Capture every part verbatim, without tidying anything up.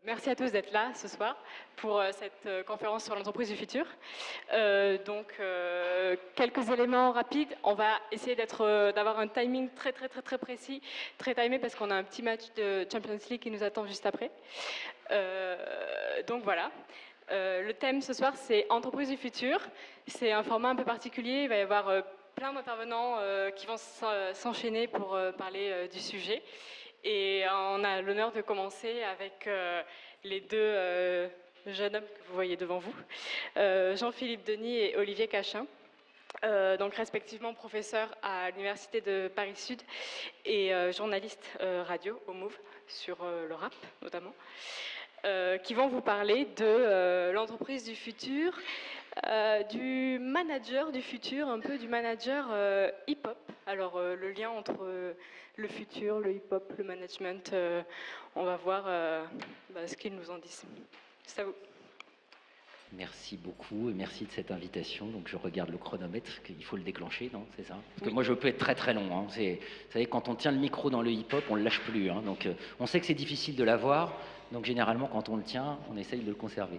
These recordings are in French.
Merci à tous d'être là ce soir pour euh, cette euh, conférence sur l'entreprise du futur. Euh, donc, euh, quelques éléments rapides. On va essayer d'être, euh, d'avoir un timing très très très très précis, très timé parce qu'on a un petit match de Champions League qui nous attend juste après. Euh, donc voilà. Euh, le thème ce soir, c'est entreprise du futur. C'est un format un peu particulier. Il va y avoir euh, plein d'intervenants euh, qui vont s'enchaîner pour euh, parler euh, du sujet. Et on a l'honneur de commencer avec euh, les deux euh, jeunes hommes que vous voyez devant vous, euh, Jean-Philippe Denis et Olivier Cachin, euh, donc respectivement professeurs à l'Université de Paris-Sud et euh, journalistes euh, radio au Move sur euh, le rap notamment, euh, qui vont vous parler de euh, l'entreprise du futur, euh, du manager du futur, un peu du manager euh, hip-hop. Alors euh, le lien entre euh, le futur, le hip-hop, le management, euh, on va voir euh, bah, ce qu'ils nous en disent. C'est à vous. Merci beaucoup et merci de cette invitation. Donc je regarde le chronomètre, qu'il faut le déclencher, non? C'est ça? Parce que Oui. moi je peux être très très long. Hein. Vous savez, quand on tient le micro dans le hip-hop, on ne le lâche plus. Hein. Donc euh, on sait que c'est difficile de l'avoir. Donc généralement quand on le tient, on essaye de le conserver.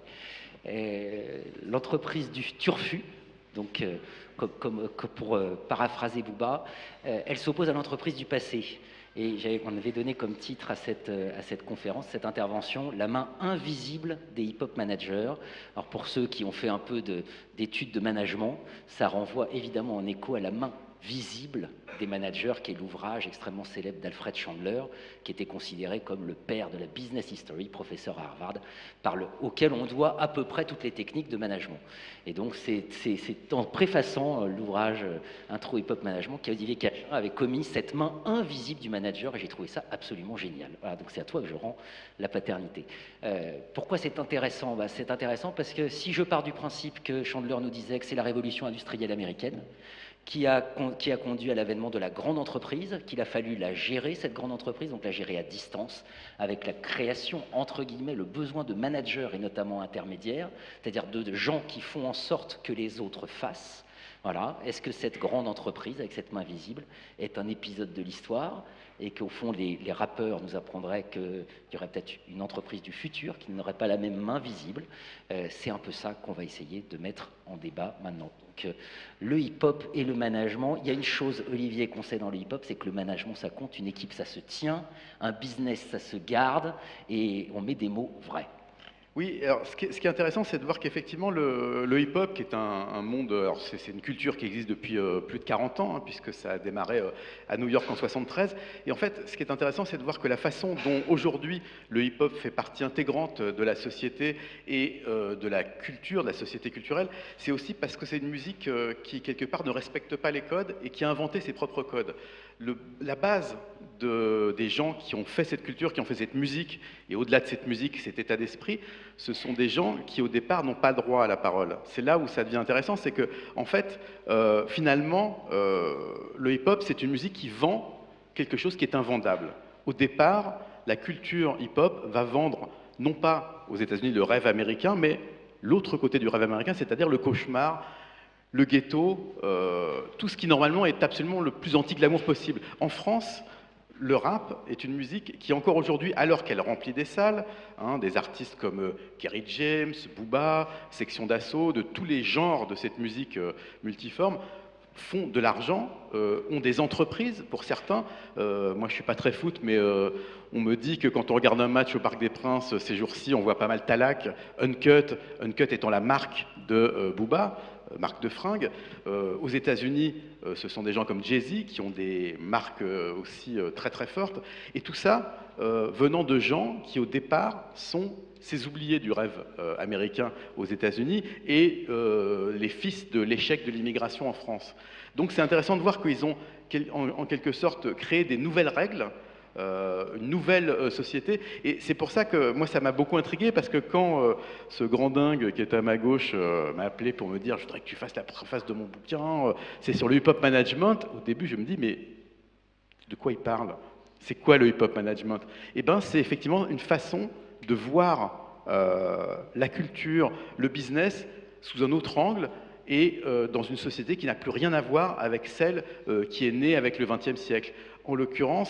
L'entreprise du Turfu, donc euh, comme, comme, comme pour euh, paraphraser Booba, euh, elle s'oppose à l'entreprise du passé. Et on avait donné comme titre à cette, à cette conférence, cette intervention, la main invisible des hip-hop managers. Alors pour ceux qui ont fait un peu d'études de, de management, ça renvoie évidemment en écho à la main visible des managers, qui est l'ouvrage extrêmement célèbre d'Alfred Chandler, qui était considéré comme le père de la business history, professeur à Harvard, par le, auquel on doit à peu près toutes les techniques de management. Et donc c'est en préfaçant l'ouvrage Intro Hip Hop Management qu'Olivier Cachin avait commis cette main invisible du manager, et j'ai trouvé ça absolument génial. Voilà, donc c'est à toi que je rends la paternité. Euh, pourquoi c'est intéressant? Bah, c'est intéressant parce que si je pars du principe que Chandler nous disait que c'est la révolution industrielle américaine, Qui a, qui a conduit à l'avènement de la grande entreprise, qu'il a fallu la gérer, cette grande entreprise, donc la gérer à distance, avec la création, entre guillemets, le besoin de managers et notamment intermédiaires, c'est-à-dire de, de gens qui font en sorte que les autres fassent. Voilà. Est-ce que cette grande entreprise, avec cette main visible, est un épisode de l'histoire et qu'au fond, les, les rappeurs nous apprendraient qu'il y aurait peut-être une entreprise du futur qui n'aurait pas la même main visible? euh, C'est un peu ça qu'on va essayer de mettre en débat maintenant. Donc, euh, le hip-hop et le management, il y a une chose, Olivier, qu'on sait dans le hip-hop, c'est que le management, ça compte, une équipe, ça se tient, un business, ça se garde, et on met des mots vrais. Oui, alors ce qui est, ce qui est intéressant, c'est de voir qu'effectivement le, le hip-hop, qui est un, un monde, alors c'est une culture qui existe depuis euh, plus de quarante ans, hein, puisque ça a démarré euh, à New York en soixante-treize. Et en fait, ce qui est intéressant, c'est de voir que la façon dont aujourd'hui le hip-hop fait partie intégrante de la société et euh, de la culture, de la société culturelle, c'est aussi parce que c'est une musique euh, qui, quelque part, ne respecte pas les codes et qui a inventé ses propres codes. Le, la base de, des gens qui ont fait cette culture, qui ont fait cette musique, et au-delà de cette musique, cet état d'esprit, ce sont des gens qui, au départ, n'ont pas le droit à la parole. C'est là où ça devient intéressant, c'est que, en fait, euh, finalement, euh, le hip-hop, c'est une musique qui vend quelque chose qui est invendable. Au départ, la culture hip-hop va vendre, non pas aux États-Unis le rêve américain, mais l'autre côté du rêve américain, c'est-à-dire le cauchemar, le ghetto, euh, tout ce qui normalement est absolument le plus anti-glamour possible. En France, le rap est une musique qui encore aujourd'hui, alors qu'elle remplit des salles, hein, des artistes comme euh, Kerry James, Booba, Section d'Assaut, de tous les genres de cette musique euh, multiforme, font de l'argent, euh, ont des entreprises pour certains. Euh, moi, je suis pas très foot, mais euh, on me dit que quand on regarde un match au Parc des Princes ces jours-ci, on voit pas mal Talak, Uncut, Uncut étant la marque de euh, Booba, marque de fringues. Euh, aux États-Unis, euh, ce sont des gens comme Jay-Z qui ont des marques euh, aussi euh, très très fortes. Et tout ça euh, venant de gens qui, au départ, sont ces oubliés du rêve euh, américain aux États-Unis et euh, les fils de l'échec de l'immigration en France. Donc c'est intéressant de voir qu'ils ont, en, en quelque sorte, créé des nouvelles règles, Euh, une nouvelle euh, société. Et c'est pour ça que moi, ça m'a beaucoup intrigué, parce que quand euh, ce grand dingue qui est à ma gauche euh, m'a appelé pour me dire « je voudrais que tu fasses la préface de mon bouquin, euh, c'est sur le hip-hop management », au début, je me dis « mais de quoi il parle? C'est quoi le hip-hop management ?» Eh bien, c'est effectivement une façon de voir euh, la culture, le business sous un autre angle, et euh, dans une société qui n'a plus rien à voir avec celle euh, qui est née avec le vingtième siècle. En l'occurrence,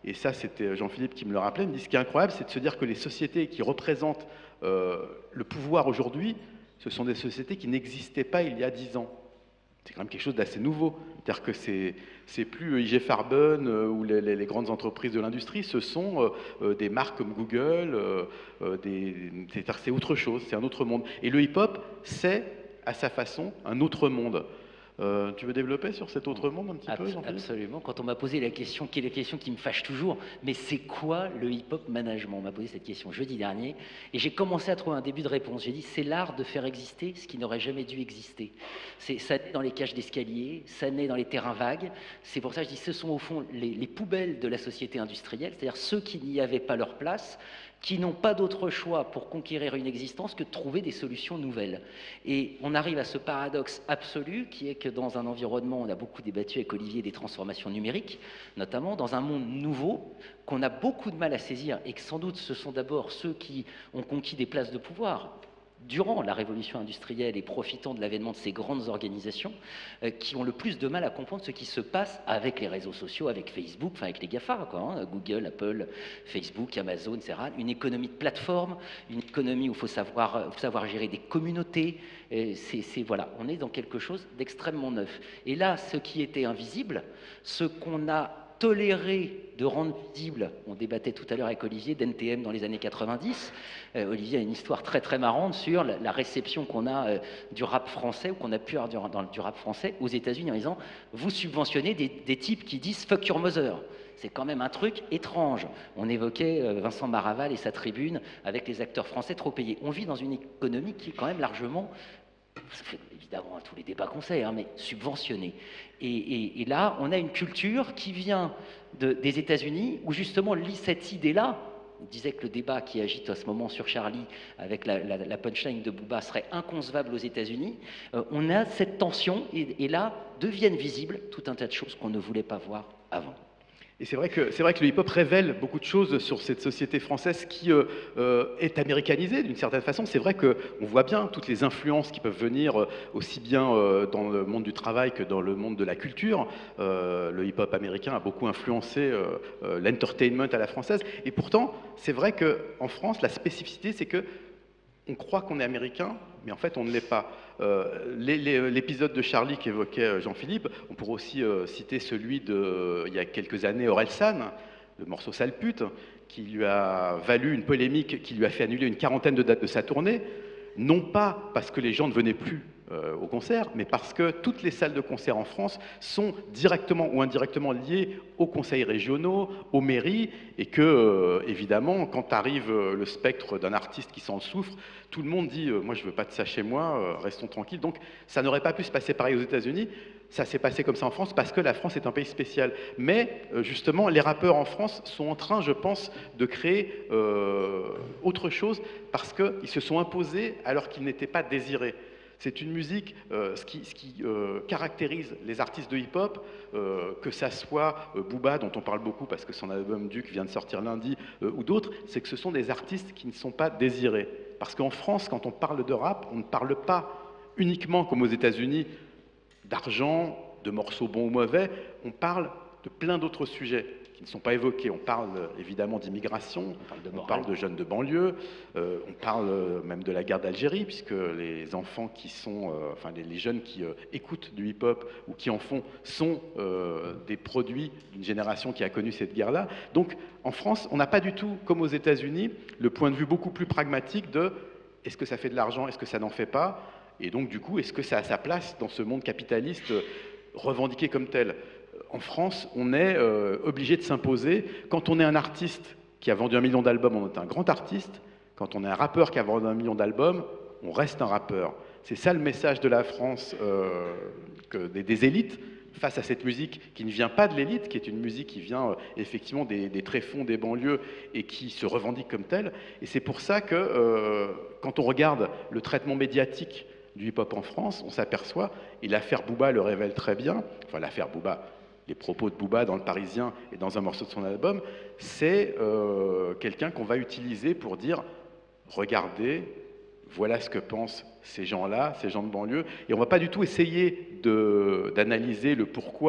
et ça c'était Jean-Philippe qui me le rappelait, il me dit ce qui est incroyable, c'est de se dire que les sociétés qui représentent euh, le pouvoir aujourd'hui, ce sont des sociétés qui n'existaient pas il y a dix ans. C'est quand même quelque chose d'assez nouveau. C'est-à-dire que c'est c'est plus I G Farben euh, ou les, les, les grandes entreprises de l'industrie, ce sont euh, euh, des marques comme Google, euh, euh, des, c'est-à-dire c'est autre chose, c'est un autre monde. Et le hip-hop, c'est à sa façon un autre monde. Euh, tu veux développer sur cet autre monde un petit Abs peu, Jean-Philippe ? Absolument. Quand on m'a posé la question, qui est la question qui me fâche toujours, mais c'est quoi le hip-hop management? On m'a posé cette question jeudi dernier, et j'ai commencé à trouver un début de réponse. J'ai dit, c'est l'art de faire exister ce qui n'aurait jamais dû exister. C'est, ça naît dans les cages d'escalier, ça naît dans les terrains vagues. C'est pour ça que je dis, ce sont au fond les, les poubelles de la société industrielle, c'est-à-dire ceux qui n'y avaient pas leur place, qui n'ont pas d'autre choix pour conquérir une existence que de trouver des solutions nouvelles. Et on arrive à ce paradoxe absolu qui est que dans un environnement, on a beaucoup débattu avec Olivier des transformations numériques, notamment dans un monde nouveau qu'on a beaucoup de mal à saisir et que sans doute ce sont d'abord ceux qui ont conquis des places de pouvoir durant la révolution industrielle et profitant de l'avènement de ces grandes organisations, euh, qui ont le plus de mal à comprendre ce qui se passe avec les réseaux sociaux, avec Facebook, enfin avec les GAFA, quoi, hein, Google, Apple, Facebook, Amazon, et cetera. Une économie de plateforme, une économie où il faut savoir, faut savoir gérer des communautés. C'est, c'est, voilà, on est dans quelque chose d'extrêmement neuf. Et là, ce qui était invisible, ce qu'on a toléré de rendre visible, on débattait tout à l'heure avec Olivier d'N T M dans les années quatre-vingt-dix, euh, Olivier a une histoire très très marrante sur la, la réception qu'on a euh, du rap français, ou qu'on a pu avoir du, dans, du rap français aux États-Unis en disant « vous subventionnez des, des types qui disent « fuck your mother ». C'est quand même un truc étrange. On évoquait euh, Vincent Maraval et sa tribune avec les acteurs français trop payés. On vit dans une économie qui est quand même largement, évidemment à tous les débats qu'on sait, hein, mais subventionnée. Et, et, et là, on a une culture qui vient de, des États-Unis, où justement cette idée-là, on disait que le débat qui agite à ce moment sur Charlie, avec la, la, la punchline de Booba, serait inconcevable aux États-Unis. Euh, on a cette tension, et, et là deviennent visibles tout un tas de choses qu'on ne voulait pas voir avant. Et c'est vrai que c'est vrai que le hip-hop révèle beaucoup de choses sur cette société française qui euh, euh, est américanisée d'une certaine façon. C'est vrai que on voit bien toutes les influences qui peuvent venir euh, aussi bien euh, dans le monde du travail que dans le monde de la culture. Euh, le hip-hop américain a beaucoup influencé euh, euh, l'entertainment à la française. Et pourtant, c'est vrai que en France, la spécificité, c'est que on croit qu'on est américain, mais en fait, on ne l'est pas. Euh, L'épisode de Charlie qu'évoquait Jean-Philippe, on pourrait aussi euh, citer celui de, euh, il y a quelques années, Orelsan, le morceau Sale pute, qui lui a valu une polémique, qui lui a fait annuler une quarantaine de dates de sa tournée, non pas parce que les gens ne venaient plus euh, au concert, mais parce que toutes les salles de concert en France sont directement ou indirectement liées aux conseils régionaux, aux mairies, et que, euh, évidemment, quand arrive euh, le spectre d'un artiste qui s'en souffre, tout le monde dit euh, « moi je veux pas de ça chez moi, euh, restons tranquilles ». Donc ça n'aurait pas pu se passer pareil aux États-Unis, ça s'est passé comme ça en France parce que la France est un pays spécial. Mais euh, justement, les rappeurs en France sont en train, je pense, de créer euh, autre chose parce qu'ils se sont imposés alors qu'ils n'étaient pas désirés. C'est une musique, euh, ce qui, ce qui euh, caractérise les artistes de hip-hop, euh, que ça soit euh, Booba, dont on parle beaucoup parce que son album Duke vient de sortir lundi, euh, ou d'autres, c'est que ce sont des artistes qui ne sont pas désirés. Parce qu'en France, quand on parle de rap, on ne parle pas uniquement, comme aux États-Unis, d'argent, de morceaux bons ou mauvais, on parle de plein d'autres sujets qui ne sont pas évoqués. On parle évidemment d'immigration, on parle de, on parle de jeunes de banlieue, euh, on parle même de la guerre d'Algérie, puisque les enfants qui sont, euh, enfin les, les jeunes qui euh, écoutent du hip-hop ou qui en font sont euh, des produits d'une génération qui a connu cette guerre-là. Donc en France, on n'a pas du tout, comme aux États-Unis, le point de vue beaucoup plus pragmatique de est-ce que ça fait de l'argent, est-ce que ça n'en fait pas, et donc du coup, est-ce que ça a sa place dans ce monde capitaliste revendiqué comme tel ? En France, on est euh, obligé de s'imposer. Quand on est un artiste qui a vendu un million d'albums, on est un grand artiste. Quand on est un rappeur qui a vendu un million d'albums, on reste un rappeur. C'est ça le message de la France, euh, que des, des élites, face à cette musique qui ne vient pas de l'élite, qui est une musique qui vient euh, effectivement des, des tréfonds des banlieues et qui se revendique comme telle. Et c'est pour ça que euh, quand on regarde le traitement médiatique du hip-hop en France, on s'aperçoit, et l'affaire Booba le révèle très bien, enfin l'affaire Booba, les propos de Booba dans Le Parisien et dans un morceau de son album, c'est euh, quelqu'un qu'on va utiliser pour dire « regardez, voilà ce que pensent ces gens-là, ces gens de banlieue ». Et on ne va pas du tout essayer d'analyser le pourquoi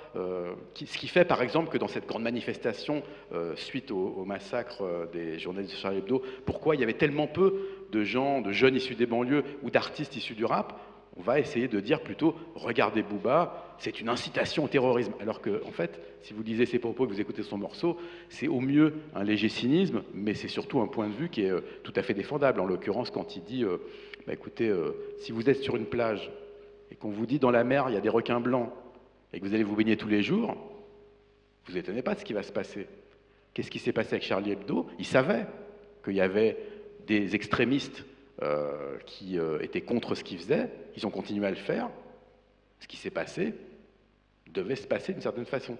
euh, qui, ce qui fait par exemple que dans cette grande manifestation euh, suite au, au massacre euh, des journalistes de Charlie Hebdo, pourquoi il y avait tellement peu de gens, de jeunes issus des banlieues ou d'artistes issus du rap, on va essayer de dire plutôt « regardez Booba, c'est une incitation au terrorisme ». Alors que, en fait, si vous lisez ses propos et que vous écoutez son morceau, c'est au mieux un léger cynisme, mais c'est surtout un point de vue qui est euh, tout à fait défendable. En l'occurrence, quand il dit euh, bah, « écoutez, euh, si vous êtes sur une plage et qu'on vous dit dans la mer, il y a des requins blancs, et que vous allez vous baigner tous les jours, vous étonnez pas de ce qui va se passer. Qu'est-ce qui s'est passé avec Charlie Hebdo? Il savait qu'il y avait des extrémistes euh, qui euh, étaient contre ce qu'ils faisaient, ils ont continué à le faire. Ce qui s'est passé devait se passer d'une certaine façon.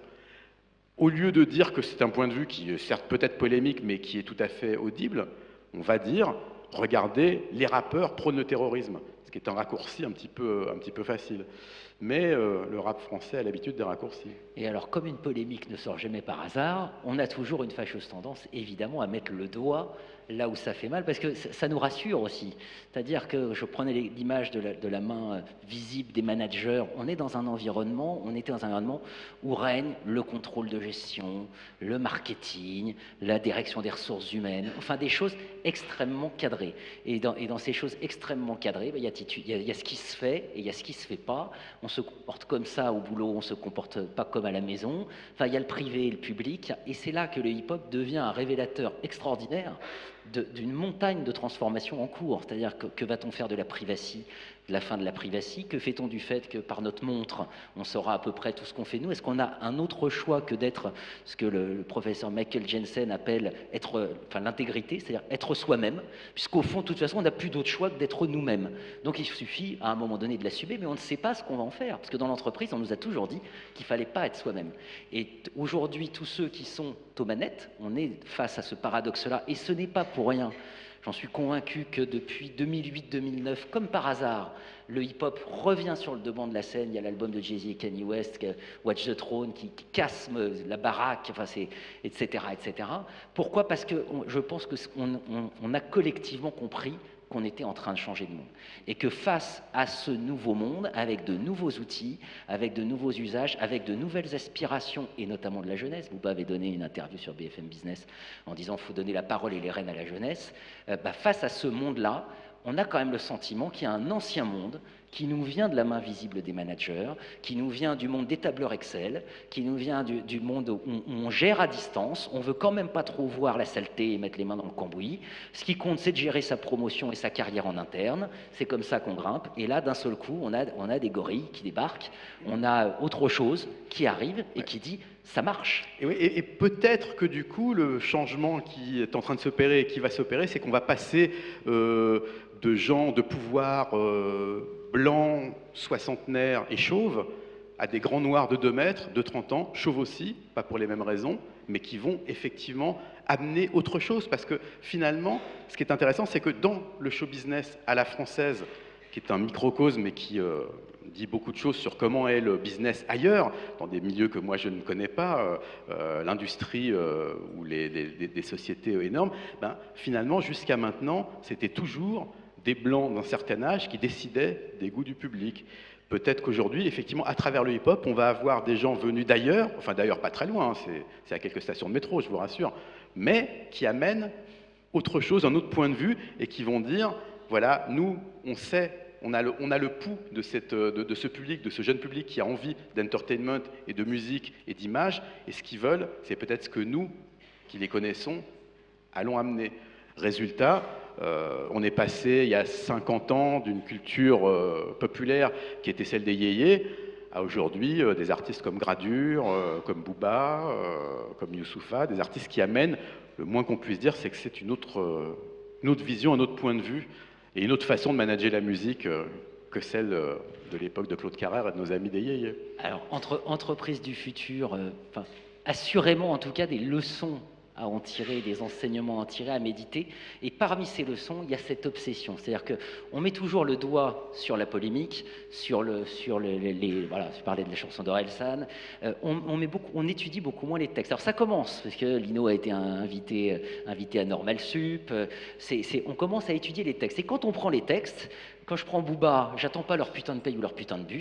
Au lieu de dire que c'est un point de vue qui est certes peut-être polémique, mais qui est tout à fait audible, on va dire, regardez, les rappeurs prônent le terrorisme, ce qui est un raccourci un petit peu, un petit peu facile. Mais euh, le rap français a l'habitude des raccourcis. Et alors, comme une polémique ne sort jamais par hasard, on a toujours une fâcheuse tendance, évidemment, à mettre le doigt là où ça fait mal, parce que ça nous rassure aussi. C'est-à-dire que je prenais l'image de, de la main visible des managers. On est dans un environnement, on était dans un environnement où règne le contrôle de gestion, le marketing, la direction des ressources humaines, enfin des choses extrêmement cadrées. Et dans, et dans ces choses extrêmement cadrées, il y, y, y a ce qui se fait et il y a ce qui ne se fait pas. On se comporte comme ça au boulot, on ne se comporte pas comme à la maison. Enfin, il y a le privé et le public. Et c'est là que le hip-hop devient un révélateur extraordinaire d'une montagne de transformation en cours. C'est-à-dire que, que va-t-on faire de la privacy, de la fin de la privacy? Que fait-on du fait que par notre montre, on saura à peu près tout ce qu'on fait nous? Est-ce qu'on a un autre choix que d'être ce que le, le professeur Michael Jensen appelle être, enfin, l'intégrité, c'est-à-dire être soi-même, puisqu'au fond, de toute façon, on n'a plus d'autre choix que d'être nous-mêmes. Donc il suffit à un moment donné de l'assumer, mais on ne sait pas ce qu'on va en faire, parce que dans l'entreprise, on nous a toujours dit qu'il ne fallait pas être soi-même. Et aujourd'hui, tous ceux qui sont aux manettes, on est face à ce paradoxe-là, et ce n'est pas pour rien. J'en suis convaincu que depuis deux mille huit deux mille neuf, comme par hasard, le hip-hop revient sur le devant de la scène. Il y a l'album de Jay-Z et Kanye West, Watch the Throne, qui, qui casse la baraque, enfin et cetera, et cetera. Pourquoi? Parce que on, je pense qu'on on, on a collectivement compris qu'on était en train de changer de monde. Et que face à ce nouveau monde, avec de nouveaux outils, avec de nouveaux usages, avec de nouvelles aspirations, et notamment de la jeunesse, Booba avait donné une interview sur B F M Business en disant qu'il faut donner la parole et les rênes à la jeunesse, euh, bah, face à ce monde-là, on a quand même le sentiment qu'il y a un ancien monde qui nous vient de la main visible des managers, qui nous vient du monde des tableurs Excel, qui nous vient du, du monde où on, où on gère à distance, on veut quand même pas trop voir la saleté et mettre les mains dans le cambouis. Ce qui compte, c'est de gérer sa promotion et sa carrière en interne. C'est comme ça qu'on grimpe. Et là, d'un seul coup, on a, on a des gorilles qui débarquent, on a autre chose qui arrive et qui dit « ça marche ». Et, oui, et, et peut-être que du coup, le changement qui est en train de s'opérer et qui va s'opérer, c'est qu'on va passer euh, de gens de pouvoir euh, blancs, soixantenaires et chauves, à des grands noirs de deux mètres, de trente ans, chauves aussi, pas pour les mêmes raisons, mais qui vont effectivement amener autre chose. Parce que finalement, ce qui est intéressant, c'est que dans le show business à la française, qui est un microcosme et qui euh, dit beaucoup de choses sur comment est le business ailleurs, dans des milieux que moi je ne connais pas, euh, euh, l'industrie euh, ou les, les, des sociétés énormes, ben, finalement, jusqu'à maintenant, c'était toujours des blancs d'un certain âge qui décidaient des goûts du public. Peut-être qu'aujourd'hui, effectivement, à travers le hip-hop, on va avoir des gens venus d'ailleurs, enfin d'ailleurs pas très loin, hein, c'est à quelques stations de métro, je vous rassure, mais qui amènent autre chose, un autre point de vue, et qui vont dire, voilà, nous, on sait, on a le, on a le pouls de, cette, de, de ce public, de ce jeune public qui a envie d'entertainment et de musique et d'image, et ce qu'ils veulent, c'est peut-être ce que nous, qui les connaissons, allons amener. Résultat, euh, on est passé il y a cinquante ans d'une culture euh, populaire qui était celle des yéyés à aujourd'hui euh, des artistes comme Gradure, euh, comme Booba, euh, comme Youssoupha, des artistes qui amènent, le moins qu'on puisse dire, c'est que c'est une autre, euh, une autre vision, un autre point de vue et une autre façon de manager la musique euh, que celle euh, de l'époque de Claude Carrère et de nos amis des yéyés. Alors, entre entreprises du futur, euh, enfin, assurément en tout cas des leçons à en tirer, des enseignements à en tirer, à méditer. Et parmi ces leçons, il y a cette obsession. C'est-à-dire qu'on met toujours le doigt sur la polémique, sur, le, sur les, les, les... Voilà, je parlais de la chanson d'Orelsan. Euh, on, on, met beaucoup, on étudie beaucoup moins les textes. Alors ça commence, parce que Lino a été invité, invité à Normal Sup. C'est, c'est, on commence à étudier les textes. Et quand on prend les textes, quand je prends Booba, j'attends pas leur putain de paye ou leur putain de bus.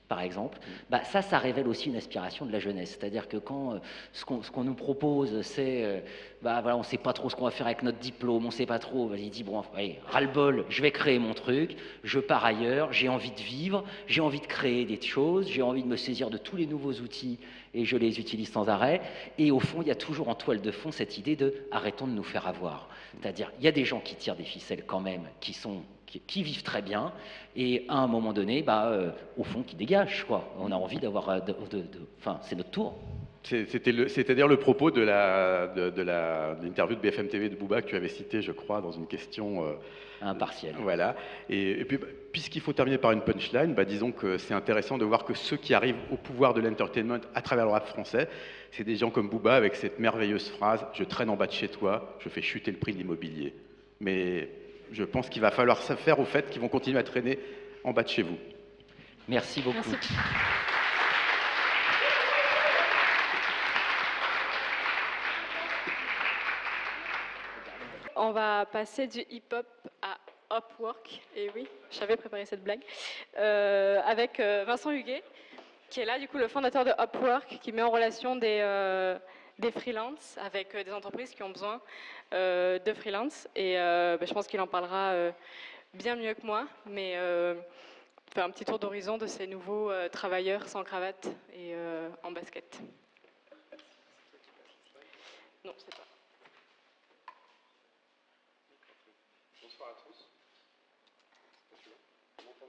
par exemple, bah ça, ça révèle aussi une aspiration de la jeunesse. C'est-à-dire que quand euh, ce qu'on ce qu'on nous propose, c'est, euh, bah voilà, on ne sait pas trop ce qu'on va faire avec notre diplôme, on ne sait pas trop, bah, il dit, bon, allez, ras-le-bol, je vais créer mon truc, je pars ailleurs, j'ai envie de vivre, j'ai envie de créer des choses, j'ai envie de me saisir de tous les nouveaux outils et je les utilise sans arrêt. Et au fond, il y a toujours en toile de fond cette idée de arrêtons de nous faire avoir. C'est-à-dire, il y a des gens qui tirent des ficelles quand même, qui sont Qui, qui vivent très bien, et à un moment donné, bah, euh, au fond, qui dégagent, quoi. On a envie d'avoir... De, de, de, enfin, c'est notre tour. C'était le, c'est-à-dire le propos de la, de, de la, de l'interview de B F M T V de Bouba que tu avais cité, je crois, dans une question... Euh, impartielle. Voilà. Et, et puis, bah, puisqu'il faut terminer par une punchline, bah, disons que c'est intéressant de voir que ceux qui arrivent au pouvoir de l'entertainment à travers le rap français, c'est des gens comme Bouba avec cette merveilleuse phrase « Je traîne en bas de chez toi, je fais chuter le prix de l'immobilier ». Mais... je pense qu'il va falloir se faire au fait qu'ils vont continuer à traîner en bas de chez vous. Merci beaucoup. Merci. On va passer du hip-hop à Upwork, et oui, j'avais préparé cette blague, euh, avec euh, Vincent Huguet, qui est là, du coup, le fondateur de Upwork, qui met en relation des, euh, des freelances avec euh, des entreprises qui ont besoin euh, de freelance. Et euh, bah, je pense qu'il en parlera euh, bien mieux que moi, mais euh, faire un petit tour d'horizon de ces nouveaux euh, travailleurs sans cravate et euh, en basket. Non, c'est pas. Bonsoir à tous. Vous m'entendez ?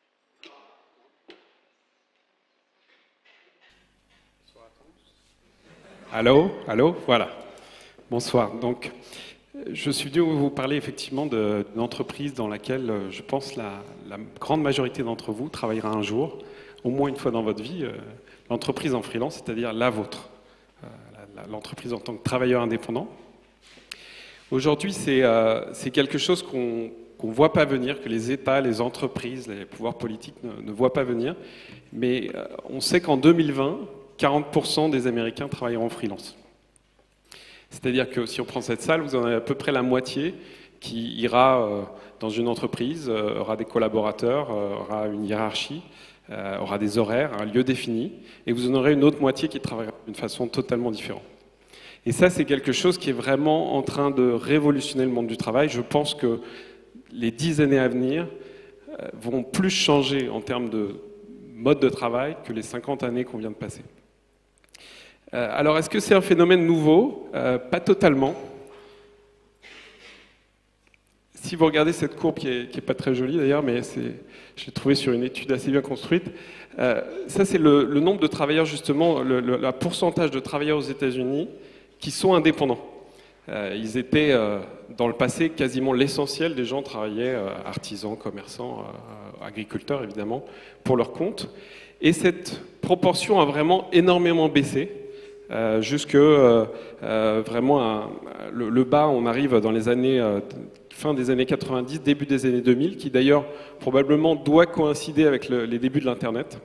Bonsoir à tous. Allô, allô, voilà. Bonsoir. Donc, je suis venu vous parler effectivement d'une entreprise dans laquelle je pense la, la grande majorité d'entre vous travaillera un jour, au moins une fois dans votre vie, euh, l'entreprise en freelance, c'est-à-dire la vôtre, euh, l'entreprise en tant que travailleur indépendant. Aujourd'hui, c'est euh, quelque chose qu'on qu'on ne voit pas venir, que les États, les entreprises, les pouvoirs politiques ne, ne voient pas venir, mais euh, on sait qu'en deux mille vingt, quarante pour cent des Américains travailleront en freelance. C'est-à-dire que si on prend cette salle, vous en avez à peu près la moitié qui ira euh, dans une entreprise, euh, aura des collaborateurs, euh, aura une hiérarchie, euh, aura des horaires, un lieu défini, et vous en aurez une autre moitié qui travaillera d'une façon totalement différente. Et ça, c'est quelque chose qui est vraiment en train de révolutionner le monde du travail. Je pense que les dix années à venir euh, vont plus changer en termes de mode de travail que les cinquante années qu'on vient de passer. Euh, alors, est-ce que c'est un phénomène nouveau ? euh, Pas totalement. Si vous regardez cette courbe, qui n'est qui est pas très jolie d'ailleurs, mais je l'ai trouvée sur une étude assez bien construite, euh, ça c'est le, le nombre de travailleurs, justement, le, le la pourcentage de travailleurs aux États-Unis qui sont indépendants. Euh, ils étaient, euh, dans le passé, quasiment l'essentiel des gens travaillaient, euh, artisans, commerçants, euh, agriculteurs évidemment, pour leur compte. Et cette proportion a vraiment énormément baissé. Euh, jusque euh, euh, vraiment à, le, le bas, on arrive dans les années euh, fin des années quatre-vingt-dix, début des années deux mille, qui d'ailleurs probablement doit coïncider avec le, les débuts de l'Internet.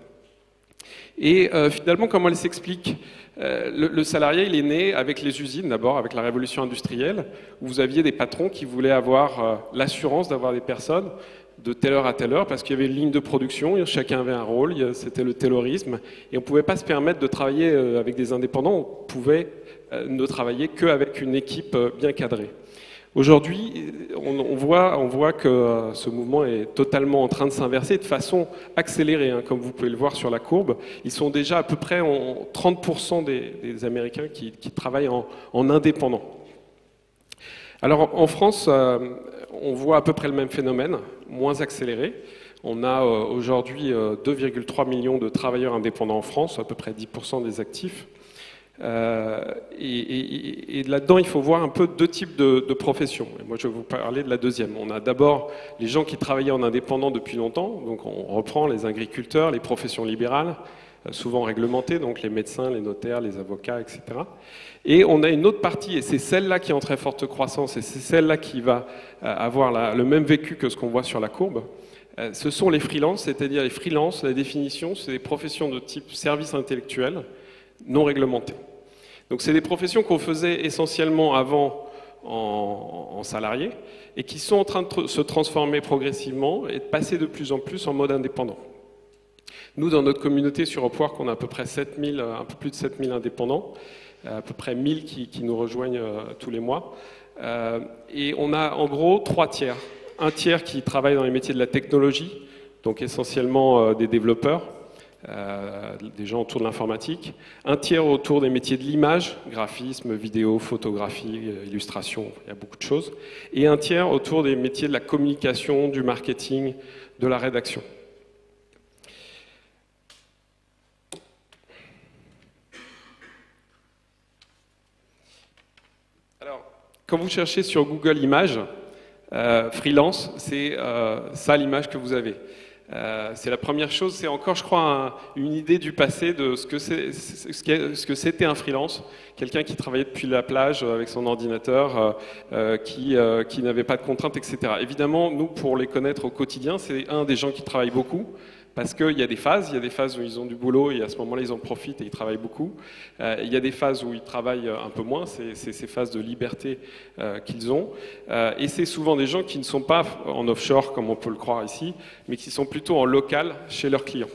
Et euh, finalement, comment elle s'explique ? euh, le, le salarié, il est né avec les usines d'abord, avec la révolution industrielle, où vous aviez des patrons qui voulaient avoir euh, l'assurance d'avoir des personnes de telle heure à telle heure, parce qu'il y avait une ligne de production, chacun avait un rôle, c'était le taylorisme, et on ne pouvait pas se permettre de travailler avec des indépendants, on pouvait ne travailler qu'avec une équipe bien cadrée. Aujourd'hui, on, on, voit, on voit que ce mouvement est totalement en train de s'inverser de façon accélérée, hein, comme vous pouvez le voir sur la courbe. Ils sont déjà à peu près en trente pour cent des, des Américains qui, qui travaillent en, en indépendant. Alors en France, euh, on voit à peu près le même phénomène, moins accéléré. On a euh, aujourd'hui euh, deux virgule trois millions de travailleurs indépendants en France, à peu près dix pour cent des actifs. Euh, et et, et là-dedans, il faut voir un peu deux types de, de professions. Et moi, je vais vous parler de la deuxième. On a d'abord les gens qui travaillaient en indépendant depuis longtemps. Donc on reprend les agriculteurs, les professions libérales, souvent réglementées, donc les médecins, les notaires, les avocats, et cetera. Et on a une autre partie, et c'est celle-là qui est en très forte croissance, et c'est celle-là qui va avoir la, le même vécu que ce qu'on voit sur la courbe. Ce sont les freelances, c'est-à-dire les freelances, la définition, c'est des professions de type service intellectuel non réglementées. Donc c'est des professions qu'on faisait essentiellement avant en, en salariés, et qui sont en train de se transformer progressivement et de passer de plus en plus en mode indépendant. Nous, dans notre communauté sur Upwork, on a à peu près sept mille, un peu plus de sept mille indépendants, à peu près mille qui, qui nous rejoignent euh, tous les mois. Euh, et on a en gros trois tiers. Un tiers qui travaille dans les métiers de la technologie, donc essentiellement euh, des développeurs, euh, des gens autour de l'informatique. Un tiers autour des métiers de l'image, graphisme, vidéo, photographie, euh, illustration, il y a beaucoup de choses. Et un tiers autour des métiers de la communication, du marketing, de la rédaction. Alors, quand vous cherchez sur Google Images, euh, freelance, c'est euh, ça l'image que vous avez. Euh, c'est la première chose, c'est encore, je crois, un, une idée du passé de ce que c'est, ce que c'était un freelance, quelqu'un qui travaillait depuis la plage avec son ordinateur, euh, euh, qui, euh, qui n'avait pas de contraintes, et cetera. Évidemment, nous, pour les connaître au quotidien, c'est un des gens qui travaillent beaucoup, parce qu'il y a des phases, il y a des phases où ils ont du boulot et à ce moment-là, ils en profitent et ils travaillent beaucoup. Euh, il y a des phases où ils travaillent un peu moins, c'est ces phases de liberté euh, qu'ils ont. Euh, et c'est souvent des gens qui ne sont pas en offshore, comme on peut le croire ici, mais qui sont plutôt en local chez leurs clients.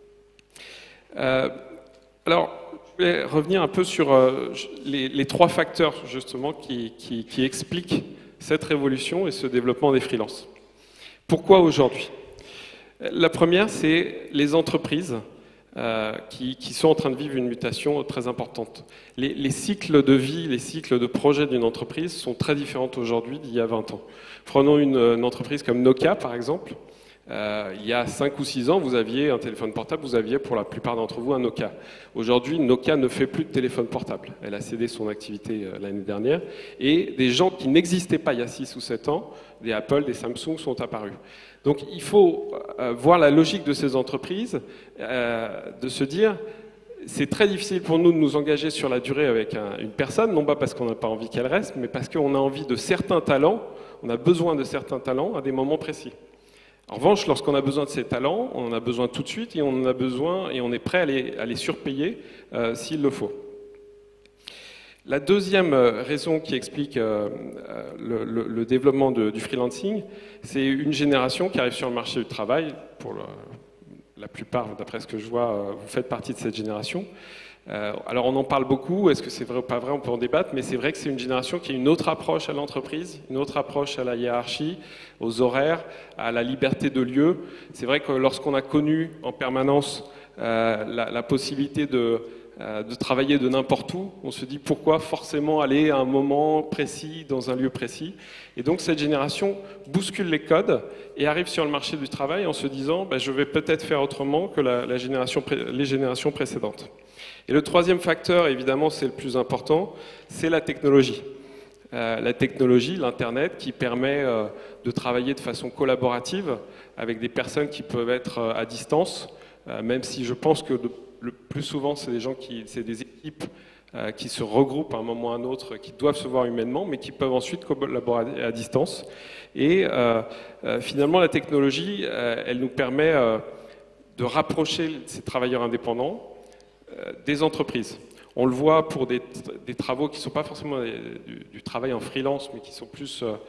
Euh, alors, je vais revenir un peu sur euh, les, les trois facteurs, justement, qui, qui, qui expliquent cette révolution et ce développement des freelances. Pourquoi aujourd'hui ? La première, c'est les entreprises euh, qui, qui sont en train de vivre une mutation très importante. Les, les cycles de vie, les cycles de projet d'une entreprise sont très différents aujourd'hui d'il y a vingt ans. Prenons une, une entreprise comme Nokia, par exemple. Euh, il y a cinq ou six ans, vous aviez un téléphone portable, vous aviez pour la plupart d'entre vous un Nokia. Aujourd'hui, Nokia ne fait plus de téléphone portable. Elle a cédé son activité euh, l'année dernière. Et des gens qui n'existaient pas il y a six ou sept ans, des Apple, des Samsung, sont apparus. Donc il faut euh, voir la logique de ces entreprises, euh, de se dire, c'est très difficile pour nous de nous engager sur la durée avec un, une personne, non pas parce qu'on n'a pas envie qu'elle reste, mais parce qu'on a envie de certains talents, on a besoin de certains talents à des moments précis. En revanche, lorsqu'on a besoin de ces talents, on en a besoin tout de suite et on en a besoin et on est prêt à les, à les surpayer euh, s'il le faut. La deuxième raison qui explique euh, le, le, le développement de, du freelancing, c'est une génération qui arrive sur le marché du travail. Pour le, la plupart, d'après ce que je vois, vous faites partie de cette génération. Euh, alors on en parle beaucoup, est-ce que c'est vrai ou pas vrai, on peut en débattre, mais c'est vrai que c'est une génération qui a une autre approche à l'entreprise, une autre approche à la hiérarchie, aux horaires, à la liberté de lieu. C'est vrai que lorsqu'on a connu en permanence euh, la, la possibilité de, euh, de travailler de n'importe où, on se dit pourquoi forcément aller à un moment précis, dans un lieu précis. Et donc cette génération bouscule les codes et arrive sur le marché du travail en se disant bah, je vais peut-être faire autrement que la, la génération, les générations précédentes. Et le troisième facteur, évidemment, c'est le plus important, c'est la technologie. Euh, la technologie, l'Internet, qui permet euh, de travailler de façon collaborative avec des personnes qui peuvent être euh, à distance, euh, même si je pense que le, le plus souvent, c'est des gens qui, c'est des équipes euh, qui se regroupent à un moment ou à un autre, qui doivent se voir humainement, mais qui peuvent ensuite collaborer à distance. Et euh, euh, finalement, la technologie, euh, elle nous permet euh, de rapprocher ces travailleurs indépendants des entreprises. On le voit pour des, des travaux qui ne sont pas forcément des, du, du travail en freelance, mais qui sont plus euh,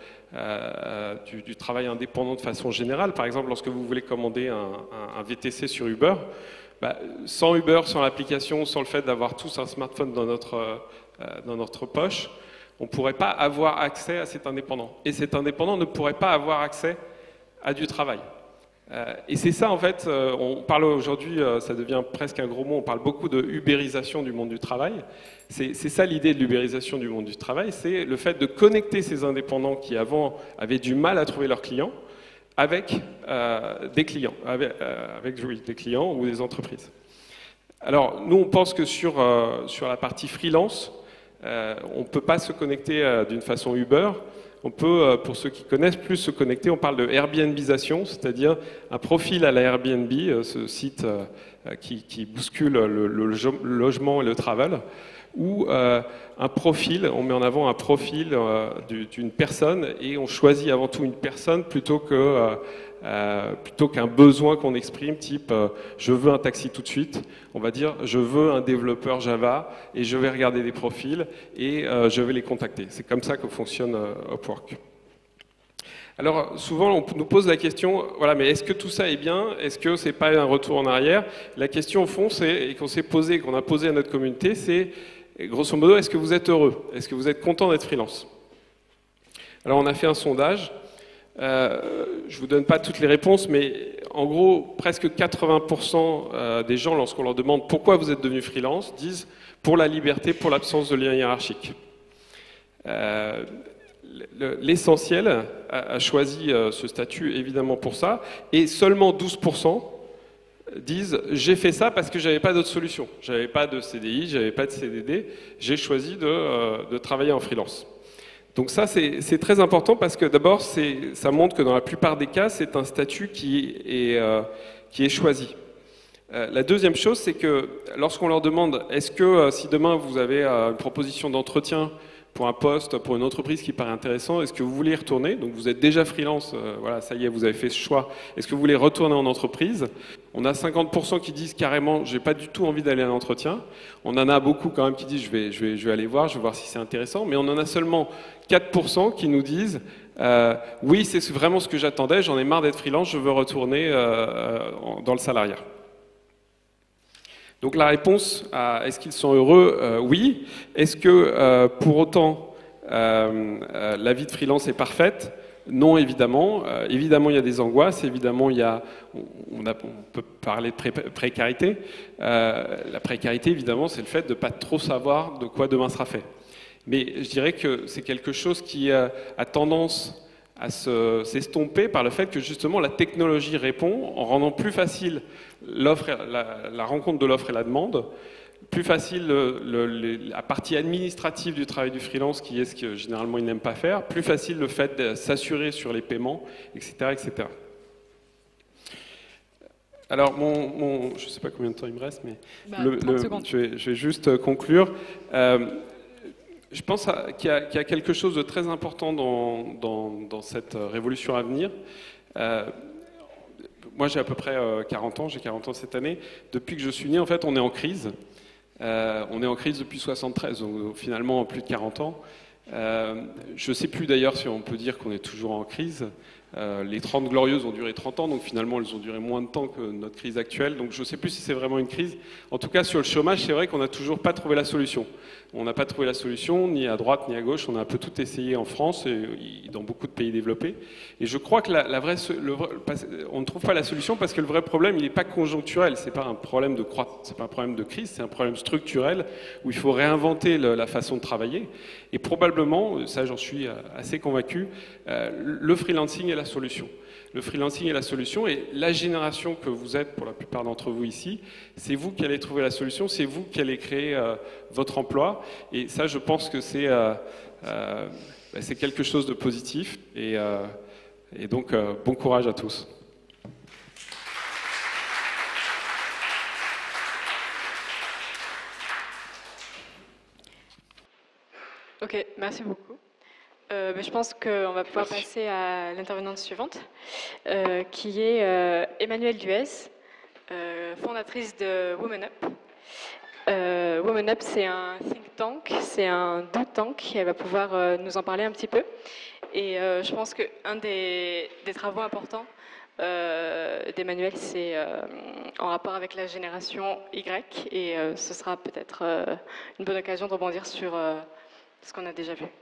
euh, du, du travail indépendant de façon générale. Par exemple, lorsque vous voulez commander un, un, un V T C sur Uber, bah, sans Uber, sans l'application, sans le fait d'avoir tous un smartphone dans notre, euh, dans notre poche, on ne pourrait pas avoir accès à cet indépendant. Et cet indépendant ne pourrait pas avoir accès à du travail. Euh, et c'est ça, en fait, euh, on parle aujourd'hui, euh, ça devient presque un gros mot, on parle beaucoup de ubérisation du monde du travail. C'est ça l'idée de l'ubérisation du monde du travail, c'est le fait de connecter ces indépendants qui avant avaient du mal à trouver leurs clients avec euh, des clients, avec, euh, avec oui, des clients ou des entreprises. Alors, nous, on pense que sur, euh, sur la partie freelance, euh, on ne peut pas se connecter euh, d'une façon Uber. On peut, pour ceux qui connaissent, plus se connecter. On parle de Airbnbisation, c'est-à-dire un profil à la Airbnb, ce site qui, qui bouscule le, le, le logement et le travel, ou euh, un profil, on met en avant un profil euh, d'une personne et on choisit avant tout une personne plutôt que euh, Euh, plutôt qu'un besoin qu'on exprime, type euh, je veux un taxi tout de suite, on va dire je veux un développeur Java et je vais regarder des profils et euh, je vais les contacter. C'est comme ça que fonctionne euh, Upwork. Alors souvent on nous pose la question, voilà, mais est-ce que tout ça est bien? Est-ce que c'est pas un retour en arrière? La question au fond, c'est, et qu'on s'est posé, qu'on a posé à notre communauté, c'est grosso modo, est-ce que vous êtes heureux? Est-ce que vous êtes content d'être freelance? Alors on a fait un sondage, euh, je vous donne pas toutes les réponses, mais en gros, presque quatre-vingts pour cent des gens, lorsqu'on leur demande pourquoi vous êtes devenu freelance, disent pour la liberté, pour l'absence de lien hiérarchique. Euh, L'essentiel a choisi ce statut évidemment pour ça, et seulement douze pour cent disent j'ai fait ça parce que j'avais pas d'autre solution. J'avais pas de C D I, j'avais pas de C D D, j'ai choisi de, euh, de travailler en freelance. Donc ça c'est très important parce que d'abord ça montre que dans la plupart des cas c'est un statut qui est, euh, qui est choisi. Euh, la deuxième chose c'est que lorsqu'on leur demande est-ce que euh, si demain vous avez euh, une proposition d'entretien pour un poste, pour une entreprise qui paraît intéressant, est-ce que vous voulez y retourner? Donc vous êtes déjà freelance, euh, voilà, ça y est, vous avez fait ce choix. Est-ce que vous voulez retourner en entreprise? On a cinquante pour cent qui disent carrément, j'ai pas du tout envie d'aller à un entretien. On en a beaucoup quand même qui disent, je vais, je vais, je vais aller voir, je vais voir si c'est intéressant. Mais on en a seulement quatre pour cent qui nous disent, euh, oui, c'est vraiment ce que j'attendais, j'en ai marre d'être freelance, je veux retourner euh, dans le salariat. Donc la réponse à est-ce qu'ils sont heureux? euh, Oui. Est-ce que euh, pour autant euh, euh, la vie de freelance est parfaite? Non, évidemment. Euh, évidemment, il y a des angoisses. Évidemment, il y a, on, a, on peut parler de pré précarité. Euh, la précarité, évidemment, c'est le fait de ne pas trop savoir de quoi demain sera fait. Mais je dirais que c'est quelque chose qui euh, a tendance à s'estomper par le fait que justement la technologie répond en rendant plus facile l'offre, la, la rencontre de l'offre et la demande, plus facile le, le, la partie administrative du travail du freelance qui est ce que généralement il n'aime pas faire, plus facile le fait de s'assurer sur les paiements, et cetera, et cetera. Alors, mon, mon, je ne sais pas combien de temps il me reste, mais bah, le, le, je, vais, je vais juste conclure. Euh, Je pense qu'il y, qu y a quelque chose de très important dans, dans, dans cette révolution à venir. Euh, moi, j'ai à peu près quarante ans, j'ai quarante ans cette année. Depuis que je suis né, en fait, on est en crise. Euh, on est en crise depuis soixante-treize, donc finalement plus de quarante ans. Euh, je ne sais plus d'ailleurs si on peut dire qu'on est toujours en crise. Euh, les trente glorieuses ont duré trente ans, donc finalement elles ont duré moins de temps que notre crise actuelle. Donc je ne sais plus si c'est vraiment une crise. En tout cas, sur le chômage, c'est vrai qu'on n'a toujours pas trouvé la solution. On n'a pas trouvé la solution, ni à droite ni à gauche. On a un peu tout essayé en France et dans beaucoup de pays développés. Et je crois que la, la vraie, le, on ne trouve pas la solution parce que le vrai problème, il n'est pas conjoncturel. C'est pas un problème de croissance, c'est pas un problème de crise, c'est un problème structurel où il faut réinventer le, la façon de travailler. Et probablement, ça j'en suis assez convaincu, euh, le freelancing est la solution. Le freelancing est la solution et la génération que vous êtes, pour la plupart d'entre vous ici, c'est vous qui allez trouver la solution, c'est vous qui allez créer euh, votre emploi. Et ça, je pense que c'est euh, euh, c'est quelque chose de positif. Et, euh, et donc, euh, bon courage à tous. Ok, merci beaucoup. Euh, mais je pense qu'on va pouvoir passer à l'intervenante suivante, euh, qui est euh, Emmanuelle Duès, euh, fondatrice de Women Up. Euh, Women Up, c'est un think tank, c'est un do tank, elle va pouvoir euh, nous en parler un petit peu. Et euh, je pense qu'un des, des travaux importants euh, d'Emmanuelle, c'est euh, en rapport avec la génération Y, et euh, ce sera peut-être euh, une bonne occasion de rebondir sur euh, ce qu'on a déjà vu.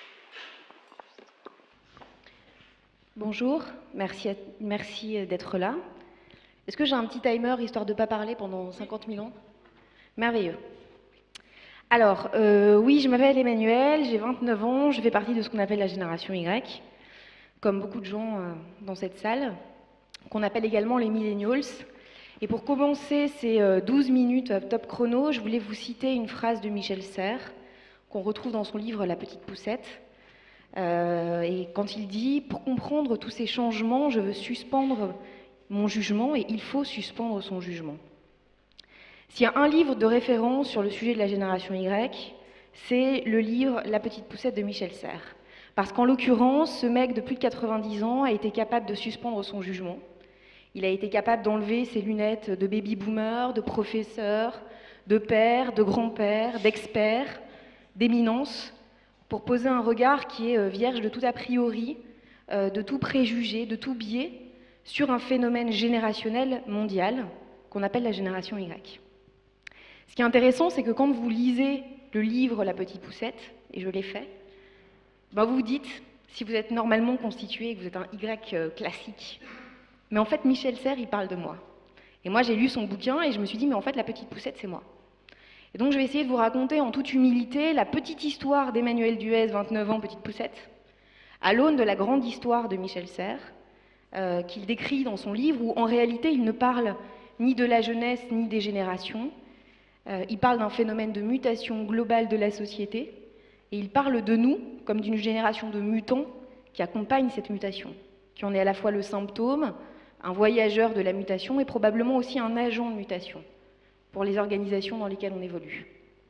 Bonjour, merci, merci d'être là. Est-ce que j'ai un petit timer, histoire de ne pas parler pendant cinquante mille ans? Merveilleux. Alors, euh, oui, je m'appelle Emmanuelle, j'ai vingt-neuf ans, je fais partie de ce qu'on appelle la génération Y, comme beaucoup de gens euh, dans cette salle, qu'on appelle également les millennials. Et pour commencer ces euh, douze minutes top chrono, je voulais vous citer une phrase de Michel Serres, qu'on retrouve dans son livre « La petite poussette ». Euh, et quand il dit « Pour comprendre tous ces changements, je veux suspendre mon jugement et il faut suspendre son jugement ». S'il y a un livre de référence sur le sujet de la génération Y, c'est le livre « La petite poussette » de Michel Serres. Parce qu'en l'occurrence, ce mec de plus de quatre-vingt-dix ans a été capable de suspendre son jugement. Il a été capable d'enlever ses lunettes de baby-boomer, de professeur, de père, de grand-père, d'expert, d'éminence, pour poser un regard qui est vierge de tout a priori, euh, de tout préjugé, de tout biais sur un phénomène générationnel mondial qu'on appelle la génération Y. Ce qui est intéressant, c'est que quand vous lisez le livre La Petite Poucette, et je l'ai fait, ben vous vous dites, si vous êtes normalement constitué et que vous êtes un Y classique, mais en fait Michel Serres, il parle de moi. Et moi j'ai lu son bouquin et je me suis dit, mais en fait La Petite Poucette, c'est moi. Et donc je vais essayer de vous raconter en toute humilité la petite histoire d'Emmanuel Duez, vingt-neuf ans, Petite Poucette, à l'aune de la grande histoire de Michel Serres, euh, qu'il décrit dans son livre, où en réalité il ne parle ni de la jeunesse ni des générations. Euh, il parle d'un phénomène de mutation globale de la société, et il parle de nous comme d'une génération de mutants qui accompagnent cette mutation, qui en est à la fois le symptôme, un voyageur de la mutation et probablement aussi un agent de mutation pour les organisations dans lesquelles on évolue.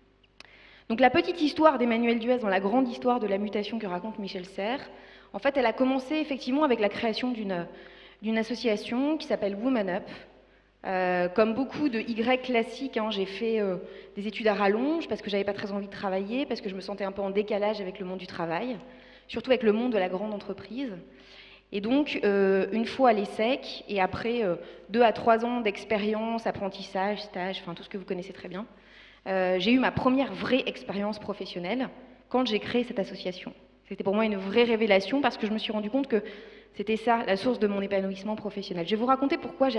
Donc la petite histoire d'Emmanuel Duez dans la grande histoire de la mutation que raconte Michel Serres, en fait, elle a commencé effectivement avec la création d'une d'une association qui s'appelle Woman Up. Euh, comme beaucoup de Y classiques, hein, j'ai fait euh, des études à rallonge parce que j'avais pas très envie de travailler, parce que je me sentais un peu en décalage avec le monde du travail, surtout avec le monde de la grande entreprise. Et donc, euh, une fois à l'ESSEC, et après euh, deux à trois ans d'expérience, apprentissage, stage, enfin tout ce que vous connaissez très bien, euh, j'ai eu ma première vraie expérience professionnelle quand j'ai créé cette association. C'était pour moi une vraie révélation parce que je me suis rendu compte que c'était ça, la source de mon épanouissement professionnel. Je vais vous raconter pourquoi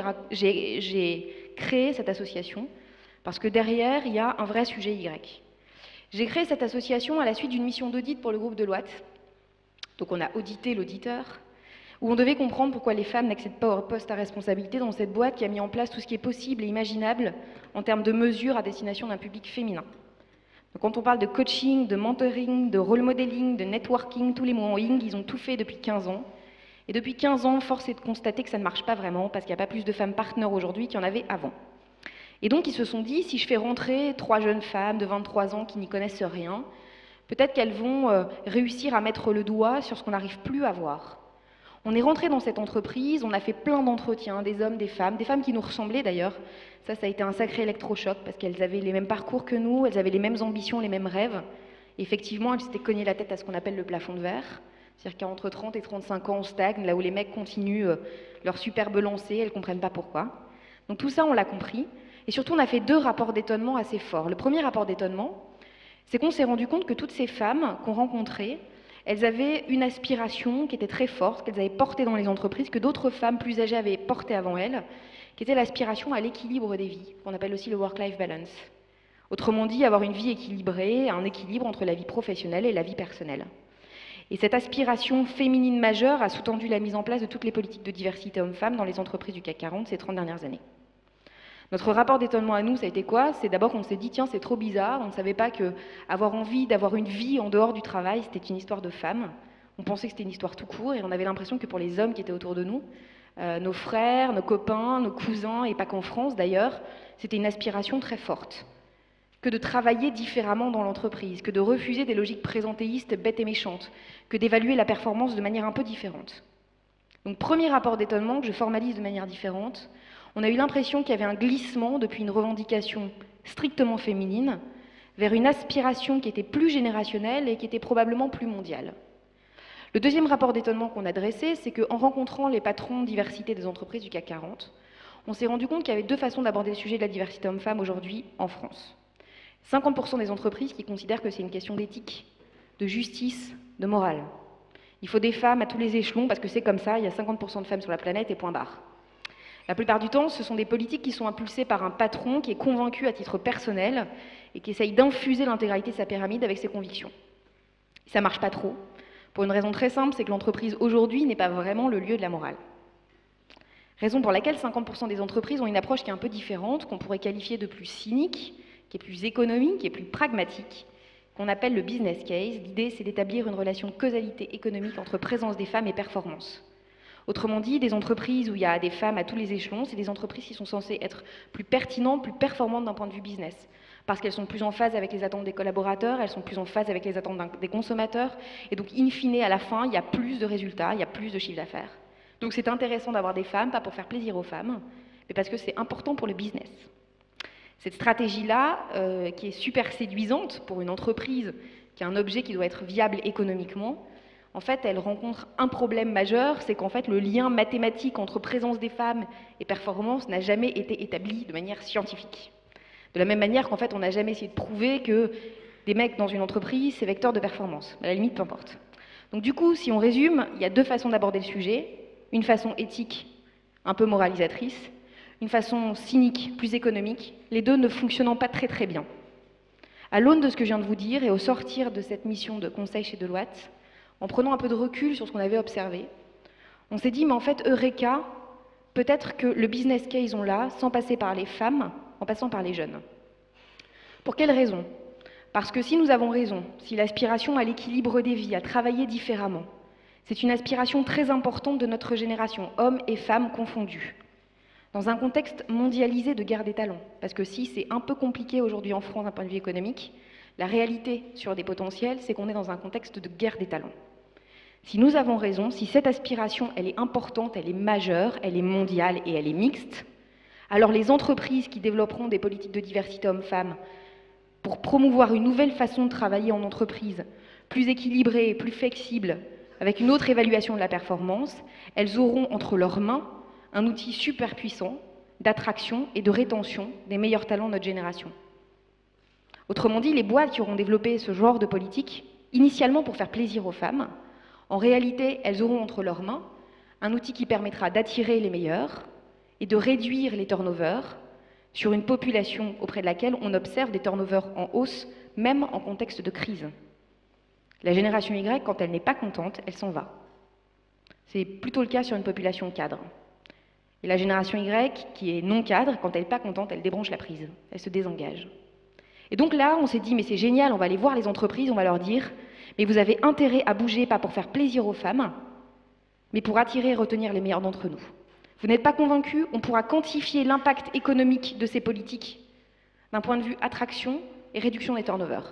j'ai créé cette association, parce que derrière, il y a un vrai sujet Y. J'ai créé cette association à la suite d'une mission d'audit pour le groupe Deloitte. Donc on a audité l'auditeur, où on devait comprendre pourquoi les femmes n'accèdent pas au poste à responsabilité dans cette boîte qui a mis en place tout ce qui est possible et imaginable en termes de mesures à destination d'un public féminin. Donc quand on parle de coaching, de mentoring, de role modeling, de networking, tous les mots en ing, ils ont tout fait depuis quinze ans. Et depuis quinze ans, force est de constater que ça ne marche pas vraiment, parce qu'il n'y a pas plus de femmes partenaires aujourd'hui qu'il y en avait avant. Et donc ils se sont dit, si je fais rentrer trois jeunes femmes de vingt-trois ans qui n'y connaissent rien, peut-être qu'elles vont euh, réussir à mettre le doigt sur ce qu'on n'arrive plus à voir. On est rentré dans cette entreprise, on a fait plein d'entretiens, des hommes, des femmes, des femmes qui nous ressemblaient d'ailleurs. Ça, ça a été un sacré électrochoc, parce qu'elles avaient les mêmes parcours que nous, elles avaient les mêmes ambitions, les mêmes rêves. Et effectivement, elles s'étaient cognées la tête à ce qu'on appelle le plafond de verre. C'est-à-dire qu'entre trente et trente-cinq ans, on stagne, là où les mecs continuent euh, leur superbe lancée, elles ne comprennent pas pourquoi. Donc tout ça, on l'a compris. Et surtout, on a fait deux rapports d'étonnement assez forts. Le premier rapport d'étonnement, c'est qu'on s'est rendu compte que toutes ces femmes qu'on rencontrait, elles avaient une aspiration qui était très forte, qu'elles avaient portée dans les entreprises, que d'autres femmes plus âgées avaient portée avant elles, qui était l'aspiration à l'équilibre des vies, qu'on appelle aussi le work-life balance. Autrement dit, avoir une vie équilibrée, un équilibre entre la vie professionnelle et la vie personnelle. Et cette aspiration féminine majeure a sous-tendu la mise en place de toutes les politiques de diversité hommes-femmes dans les entreprises du C A C quarante ces trente dernières années. Notre rapport d'étonnement à nous, ça a été quoi? C'est d'abord qu'on s'est dit, tiens, c'est trop bizarre, on ne savait pas qu'avoir envie d'avoir une vie en dehors du travail, c'était une histoire de femmes. On pensait que c'était une histoire tout court, et on avait l'impression que pour les hommes qui étaient autour de nous, euh, nos frères, nos copains, nos cousins, et pas qu'en France d'ailleurs, c'était une aspiration très forte. Que de travailler différemment dans l'entreprise, que de refuser des logiques présentéistes bêtes et méchantes, que d'évaluer la performance de manière un peu différente. Donc premier rapport d'étonnement que je formalise de manière différente, on a eu l'impression qu'il y avait un glissement depuis une revendication strictement féminine vers une aspiration qui était plus générationnelle et qui était probablement plus mondiale. Le deuxième rapport d'étonnement qu'on a dressé, c'est qu'en rencontrant les patrons de diversité des entreprises du C A C quarante, on s'est rendu compte qu'il y avait deux façons d'aborder le sujet de la diversité homme-femme aujourd'hui en France. cinquante pour cent des entreprises qui considèrent que c'est une question d'éthique, de justice, de morale. Il faut des femmes à tous les échelons parce que c'est comme ça, il y a cinquante pour cent de femmes sur la planète et point barre. La plupart du temps, ce sont des politiques qui sont impulsées par un patron qui est convaincu à titre personnel et qui essaye d'infuser l'intégralité de sa pyramide avec ses convictions. Ça ne marche pas trop, pour une raison très simple, c'est que l'entreprise aujourd'hui n'est pas vraiment le lieu de la morale. Raison pour laquelle cinquante pour cent des entreprises ont une approche qui est un peu différente, qu'on pourrait qualifier de plus cynique, qui est plus économique, qui est plus pragmatique, qu'on appelle le business case. L'idée, c'est d'établir une relation de causalité économique entre présence des femmes et performance. Autrement dit, des entreprises où il y a des femmes à tous les échelons, c'est des entreprises qui sont censées être plus pertinentes, plus performantes d'un point de vue business, parce qu'elles sont plus en phase avec les attentes des collaborateurs, elles sont plus en phase avec les attentes des consommateurs, et donc, in fine, à la fin, il y a plus de résultats, il y a plus de chiffre d'affaires. Donc c'est intéressant d'avoir des femmes, pas pour faire plaisir aux femmes, mais parce que c'est important pour le business. Cette stratégie-là, euh, qui est super séduisante pour une entreprise qui a un objet qui doit être viable économiquement, En fait, elle rencontre un problème majeur, c'est qu'en fait, le lien mathématique entre présence des femmes et performance n'a jamais été établi de manière scientifique. De la même manière qu'en fait, on n'a jamais essayé de prouver que des mecs dans une entreprise, c'est vecteur de performance. À la limite, peu importe. Donc du coup, si on résume, il y a deux façons d'aborder le sujet. Une façon éthique, un peu moralisatrice, une façon cynique, plus économique, les deux ne fonctionnant pas très très bien. À l'aune de ce que je viens de vous dire, et au sortir de cette mission de conseil chez Deloitte, en prenant un peu de recul sur ce qu'on avait observé, on s'est dit, mais en fait, Eureka, peut-être que le business case, on l'a, sans passer par les femmes, en passant par les jeunes. Pour quelle raison? Parce que si nous avons raison, si l'aspiration à l'équilibre des vies, à travailler différemment, c'est une aspiration très importante de notre génération, hommes et femmes confondus, dans un contexte mondialisé de guerre des talents, parce que si c'est un peu compliqué aujourd'hui en France d'un point de vue économique, la réalité sur des potentiels, c'est qu'on est dans un contexte de guerre des talents. Si nous avons raison, si cette aspiration, elle est importante, elle est majeure, elle est mondiale et elle est mixte, alors les entreprises qui développeront des politiques de diversité hommes-femmes pour promouvoir une nouvelle façon de travailler en entreprise, plus équilibrée, plus flexible, avec une autre évaluation de la performance, elles auront entre leurs mains un outil super puissant d'attraction et de rétention des meilleurs talents de notre génération. Autrement dit, les boîtes qui auront développé ce genre de politique, initialement pour faire plaisir aux femmes, en réalité, elles auront entre leurs mains un outil qui permettra d'attirer les meilleurs et de réduire les turnovers sur une population auprès de laquelle on observe des turnovers en hausse, même en contexte de crise. La génération Y, quand elle n'est pas contente, elle s'en va. C'est plutôt le cas sur une population cadre. Et la génération Y, qui est non cadre, quand elle n'est pas contente, elle débranche la prise, elle se désengage. Et donc là, on s'est dit, mais c'est génial, on va aller voir les entreprises, on va leur dire, mais vous avez intérêt à bouger, pas pour faire plaisir aux femmes, mais pour attirer et retenir les meilleurs d'entre nous. Vous n'êtes pas convaincus, on pourra quantifier l'impact économique de ces politiques d'un point de vue attraction et réduction des turnovers.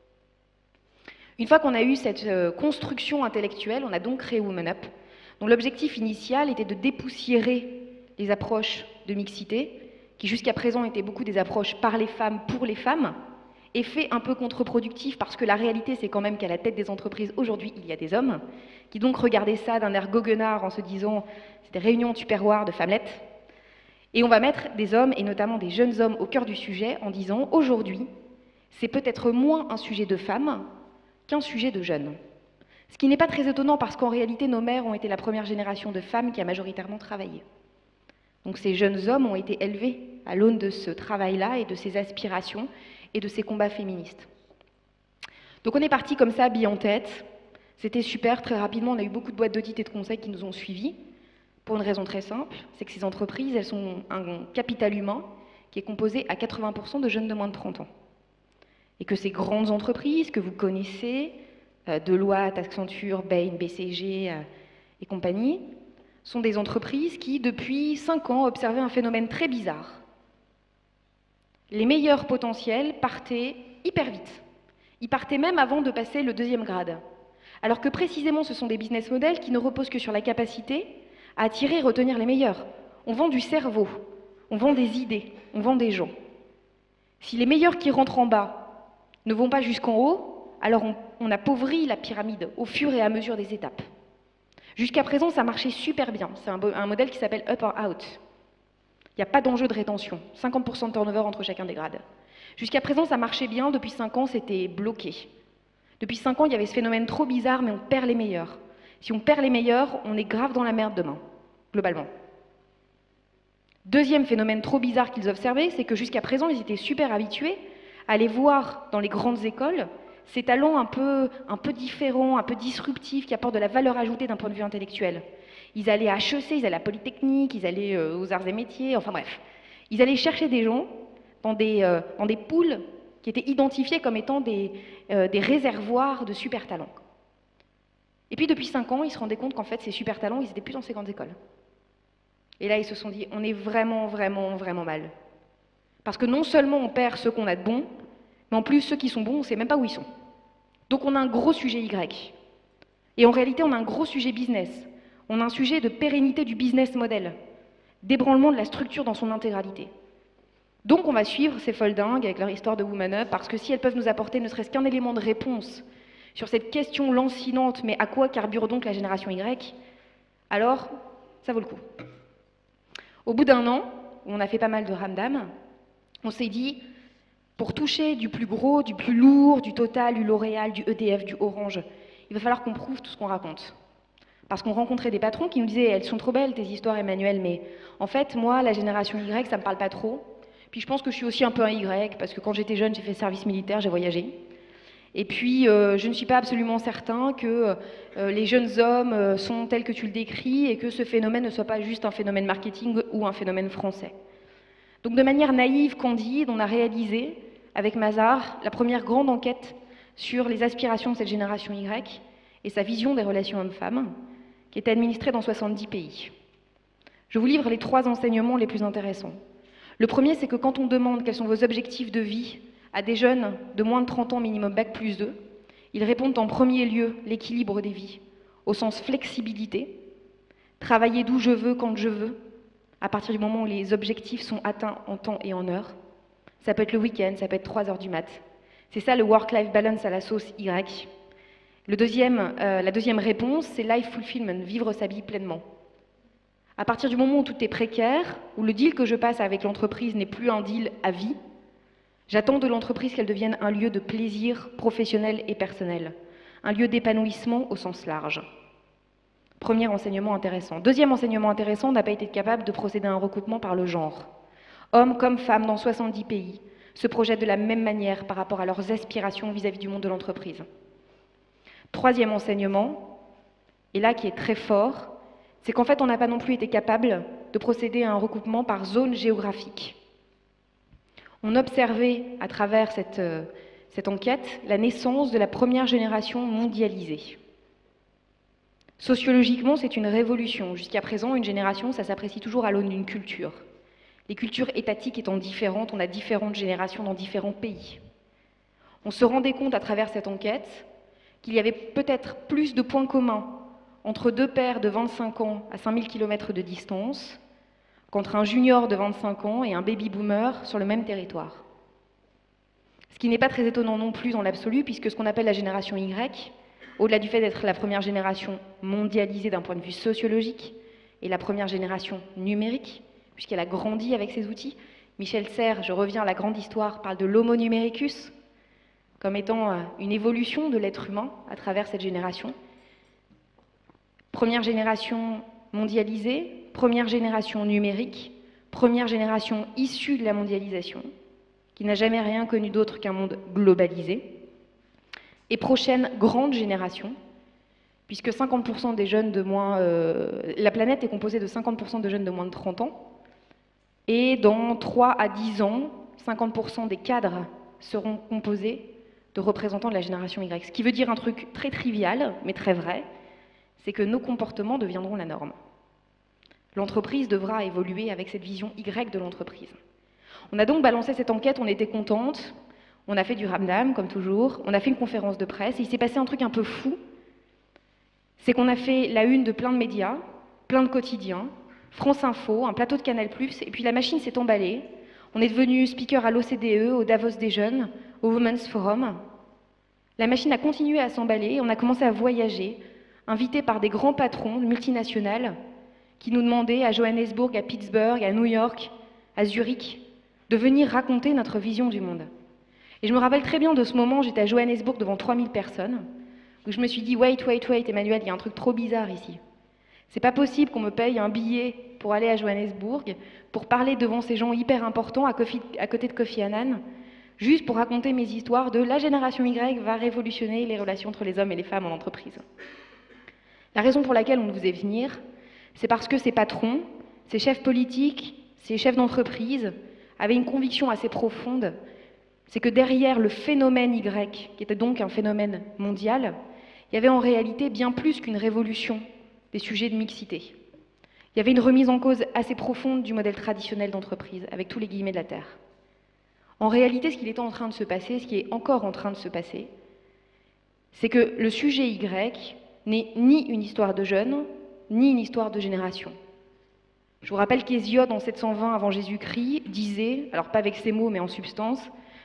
Une fois qu'on a eu cette construction intellectuelle, on a donc créé Women Up, dont l'objectif initial était de dépoussiérer les approches de mixité, qui jusqu'à présent étaient beaucoup des approches par les femmes, pour les femmes, effet un peu contre-productif parce que la réalité c'est quand même qu'à la tête des entreprises aujourd'hui il y a des hommes, qui donc regardaient ça d'un air goguenard en se disant c'est des réunions tupperware de femmelettes, et on va mettre des hommes, et notamment des jeunes hommes, au cœur du sujet en disant aujourd'hui c'est peut-être moins un sujet de femmes qu'un sujet de jeunes. Ce qui n'est pas très étonnant parce qu'en réalité nos mères ont été la première génération de femmes qui a majoritairement travaillé. Donc ces jeunes hommes ont été élevés à l'aune de ce travail-là et de ces aspirations et de ces combats féministes. Donc on est parti comme ça, billes en tête. C'était super, très rapidement, on a eu beaucoup de boîtes d'audit et de conseils qui nous ont suivis, pour une raison très simple, c'est que ces entreprises, elles sont un capital humain qui est composé à quatre-vingts pour cent de jeunes de moins de trente ans. Et que ces grandes entreprises que vous connaissez, euh, Deloitte, Accenture, Bain, B C G euh, et compagnie, sont des entreprises qui, depuis cinq ans, observaient un phénomène très bizarre. Les meilleurs potentiels partaient hyper vite. Ils partaient même avant de passer le deuxième grade. Alors que précisément, ce sont des business models qui ne reposent que sur la capacité à attirer et retenir les meilleurs. On vend du cerveau, on vend des idées, on vend des gens. Si les meilleurs qui rentrent en bas ne vont pas jusqu'en haut, alors on, on appauvrit la pyramide au fur et à mesure des étapes. Jusqu'à présent, ça marchait super bien. C'est un, un modèle qui s'appelle up or out. Il n'y a pas d'enjeu de rétention. cinquante pour cent de turnover entre chacun des grades. Jusqu'à présent, ça marchait bien. Depuis cinq ans, c'était bloqué. Depuis cinq ans, il y avait ce phénomène trop bizarre, mais on perd les meilleurs. Si on perd les meilleurs, on est grave dans la merde demain, globalement. Deuxième phénomène trop bizarre qu'ils observaient, c'est que jusqu'à présent, ils étaient super habitués à aller voir dans les grandes écoles ces talents un peu, un peu différents, un peu disruptifs, qui apportent de la valeur ajoutée d'un point de vue intellectuel. Ils allaient à H E C, ils allaient à Polytechnique, ils allaient euh, aux arts et métiers, enfin bref. Ils allaient chercher des gens dans des, euh, dans des pools qui étaient identifiés comme étant des, euh, des réservoirs de super talents. Et puis depuis cinq ans, ils se rendaient compte qu'en fait, ces super talents, ils n'étaient plus dans ces grandes écoles. Et là, ils se sont dit, on est vraiment, vraiment, vraiment mal. Parce que non seulement on perd ceux qu'on a de bons, mais en plus, ceux qui sont bons, on ne sait même pas où ils sont. Donc on a un gros sujet Y. Et en réalité, on a un gros sujet business. On a un sujet de pérennité du business model, d'ébranlement de la structure dans son intégralité. Donc on va suivre ces foldingues avec leur histoire de Woman Up, parce que si elles peuvent nous apporter ne serait-ce qu'un élément de réponse sur cette question lancinante, mais à quoi carbure donc la génération Y, alors ça vaut le coup. Au bout d'un an, où on a fait pas mal de ramdam, on s'est dit, pour toucher du plus gros, du plus lourd, du Total, du L'Oréal, du E D F, du Orange, il va falloir qu'on prouve tout ce qu'on raconte. Parce qu'on rencontrait des patrons qui nous disaient « Elles sont trop belles tes histoires, Emmanuel, mais en fait, moi, la génération Y, ça me parle pas trop. Puis je pense que je suis aussi un peu un Y, parce que quand j'étais jeune, j'ai fait service militaire, j'ai voyagé. Et puis, euh, je ne suis pas absolument certain que euh, les jeunes hommes euh, sont tels que tu le décris et que ce phénomène ne soit pas juste un phénomène marketing ou un phénomène français. » Donc de manière naïve, candide, on a réalisé, avec Mazars, la première grande enquête sur les aspirations de cette génération Y et sa vision des relations hommes-femmes, qui est administrée dans soixante-dix pays. Je vous livre les trois enseignements les plus intéressants. Le premier, c'est que quand on demande quels sont vos objectifs de vie à des jeunes de moins de trente ans minimum bac plus deux, ils répondent en premier lieu l'équilibre des vies, au sens flexibilité, travailler d'où je veux, quand je veux, à partir du moment où les objectifs sont atteints en temps et en heure. Ça peut être le week-end, ça peut être trois heures du mat. C'est ça le work-life balance à la sauce Y. Le deuxième, euh, la deuxième réponse, c'est life fulfillment, vivre sa vie pleinement. À partir du moment où tout est précaire, où le deal que je passe avec l'entreprise n'est plus un deal à vie, j'attends de l'entreprise qu'elle devienne un lieu de plaisir professionnel et personnel, un lieu d'épanouissement au sens large. Premier enseignement intéressant. Deuxième enseignement intéressant, on n'a pas été capable de procéder à un recoupement par le genre. Hommes comme femmes dans soixante-dix pays se projettent de la même manière par rapport à leurs aspirations vis-à-vis du monde de l'entreprise. Troisième enseignement, et là qui est très fort, c'est qu'en fait on n'a pas non plus été capable de procéder à un recoupement par zone géographique. On observait à travers cette, euh, cette enquête la naissance de la première génération mondialisée. Sociologiquement, c'est une révolution. Jusqu'à présent, une génération, ça s'apprécie toujours à l'aune d'une culture. Les cultures étatiques étant différentes, on a différentes générations dans différents pays. On se rendait compte à travers cette enquête qu'il y avait peut-être plus de points communs entre deux pères de vingt-cinq ans à cinq mille kilomètres de distance qu'entre un junior de vingt-cinq ans et un baby-boomer sur le même territoire. Ce qui n'est pas très étonnant non plus dans l'absolu, puisque ce qu'on appelle la génération Y, au-delà du fait d'être la première génération mondialisée d'un point de vue sociologique et la première génération numérique, puisqu'elle a grandi avec ces outils, Michel Serres, je reviens à la grande histoire, parle de l'homo numericus comme étant une évolution de l'être humain à travers cette génération. Première génération mondialisée, première génération numérique, première génération issue de la mondialisation, qui n'a jamais rien connu d'autre qu'un monde globalisé, et prochaine grande génération, puisque cinquante pour cent des jeunes de moins... Euh, la planète est composée de cinquante pour cent de jeunes de moins de trente ans, et dans trois à dix ans, cinquante pour cent des cadres seront composés de représentants de la génération Y. Ce qui veut dire un truc très trivial, mais très vrai, c'est que nos comportements deviendront la norme. L'entreprise devra évoluer avec cette vision Y de l'entreprise. On a donc balancé cette enquête, on était contente, on a fait du ramdam, comme toujours, on a fait une conférence de presse, et il s'est passé un truc un peu fou, c'est qu'on a fait la une de plein de médias, plein de quotidiens, France Info, un plateau de Canal plus, et puis la machine s'est emballée. On est devenu speaker à l'O C D E, au Davos des jeunes, au Women's Forum. La machine a continué à s'emballer, on a commencé à voyager, invités par des grands patrons multinationales qui nous demandaient à Johannesburg, à Pittsburgh, à New York, à Zurich, de venir raconter notre vision du monde. Et je me rappelle très bien de ce moment, j'étais à Johannesburg devant trois mille personnes, où je me suis dit « Wait, wait, wait, Emmanuel, il y a un truc trop bizarre ici. C'est pas possible qu'on me paye un billet pour aller à Johannesburg, pour parler devant ces gens hyper importants à, Kofi, à côté de Kofi Annan, juste pour raconter mes histoires de la génération Y va révolutionner les relations entre les hommes et les femmes en entreprise. » La raison pour laquelle on nous faisait venir, c'est parce que ces patrons, ces chefs politiques, ces chefs d'entreprise avaient une conviction assez profonde, c'est que derrière le phénomène Y, qui était donc un phénomène mondial, il y avait en réalité bien plus qu'une révolution des sujets de mixité. Il y avait une remise en cause assez profonde du modèle traditionnel d'entreprise, avec tous les guillemets de la Terre. En réalité, ce qu'il était en train de se passer, ce qui est encore en train de se passer, c'est que le sujet Y n'est ni une histoire de jeunes, ni une histoire de génération. Je vous rappelle qu'Hésiode, en sept cent vingt avant Jésus-Christ, disait, alors pas avec ces mots, mais en substance,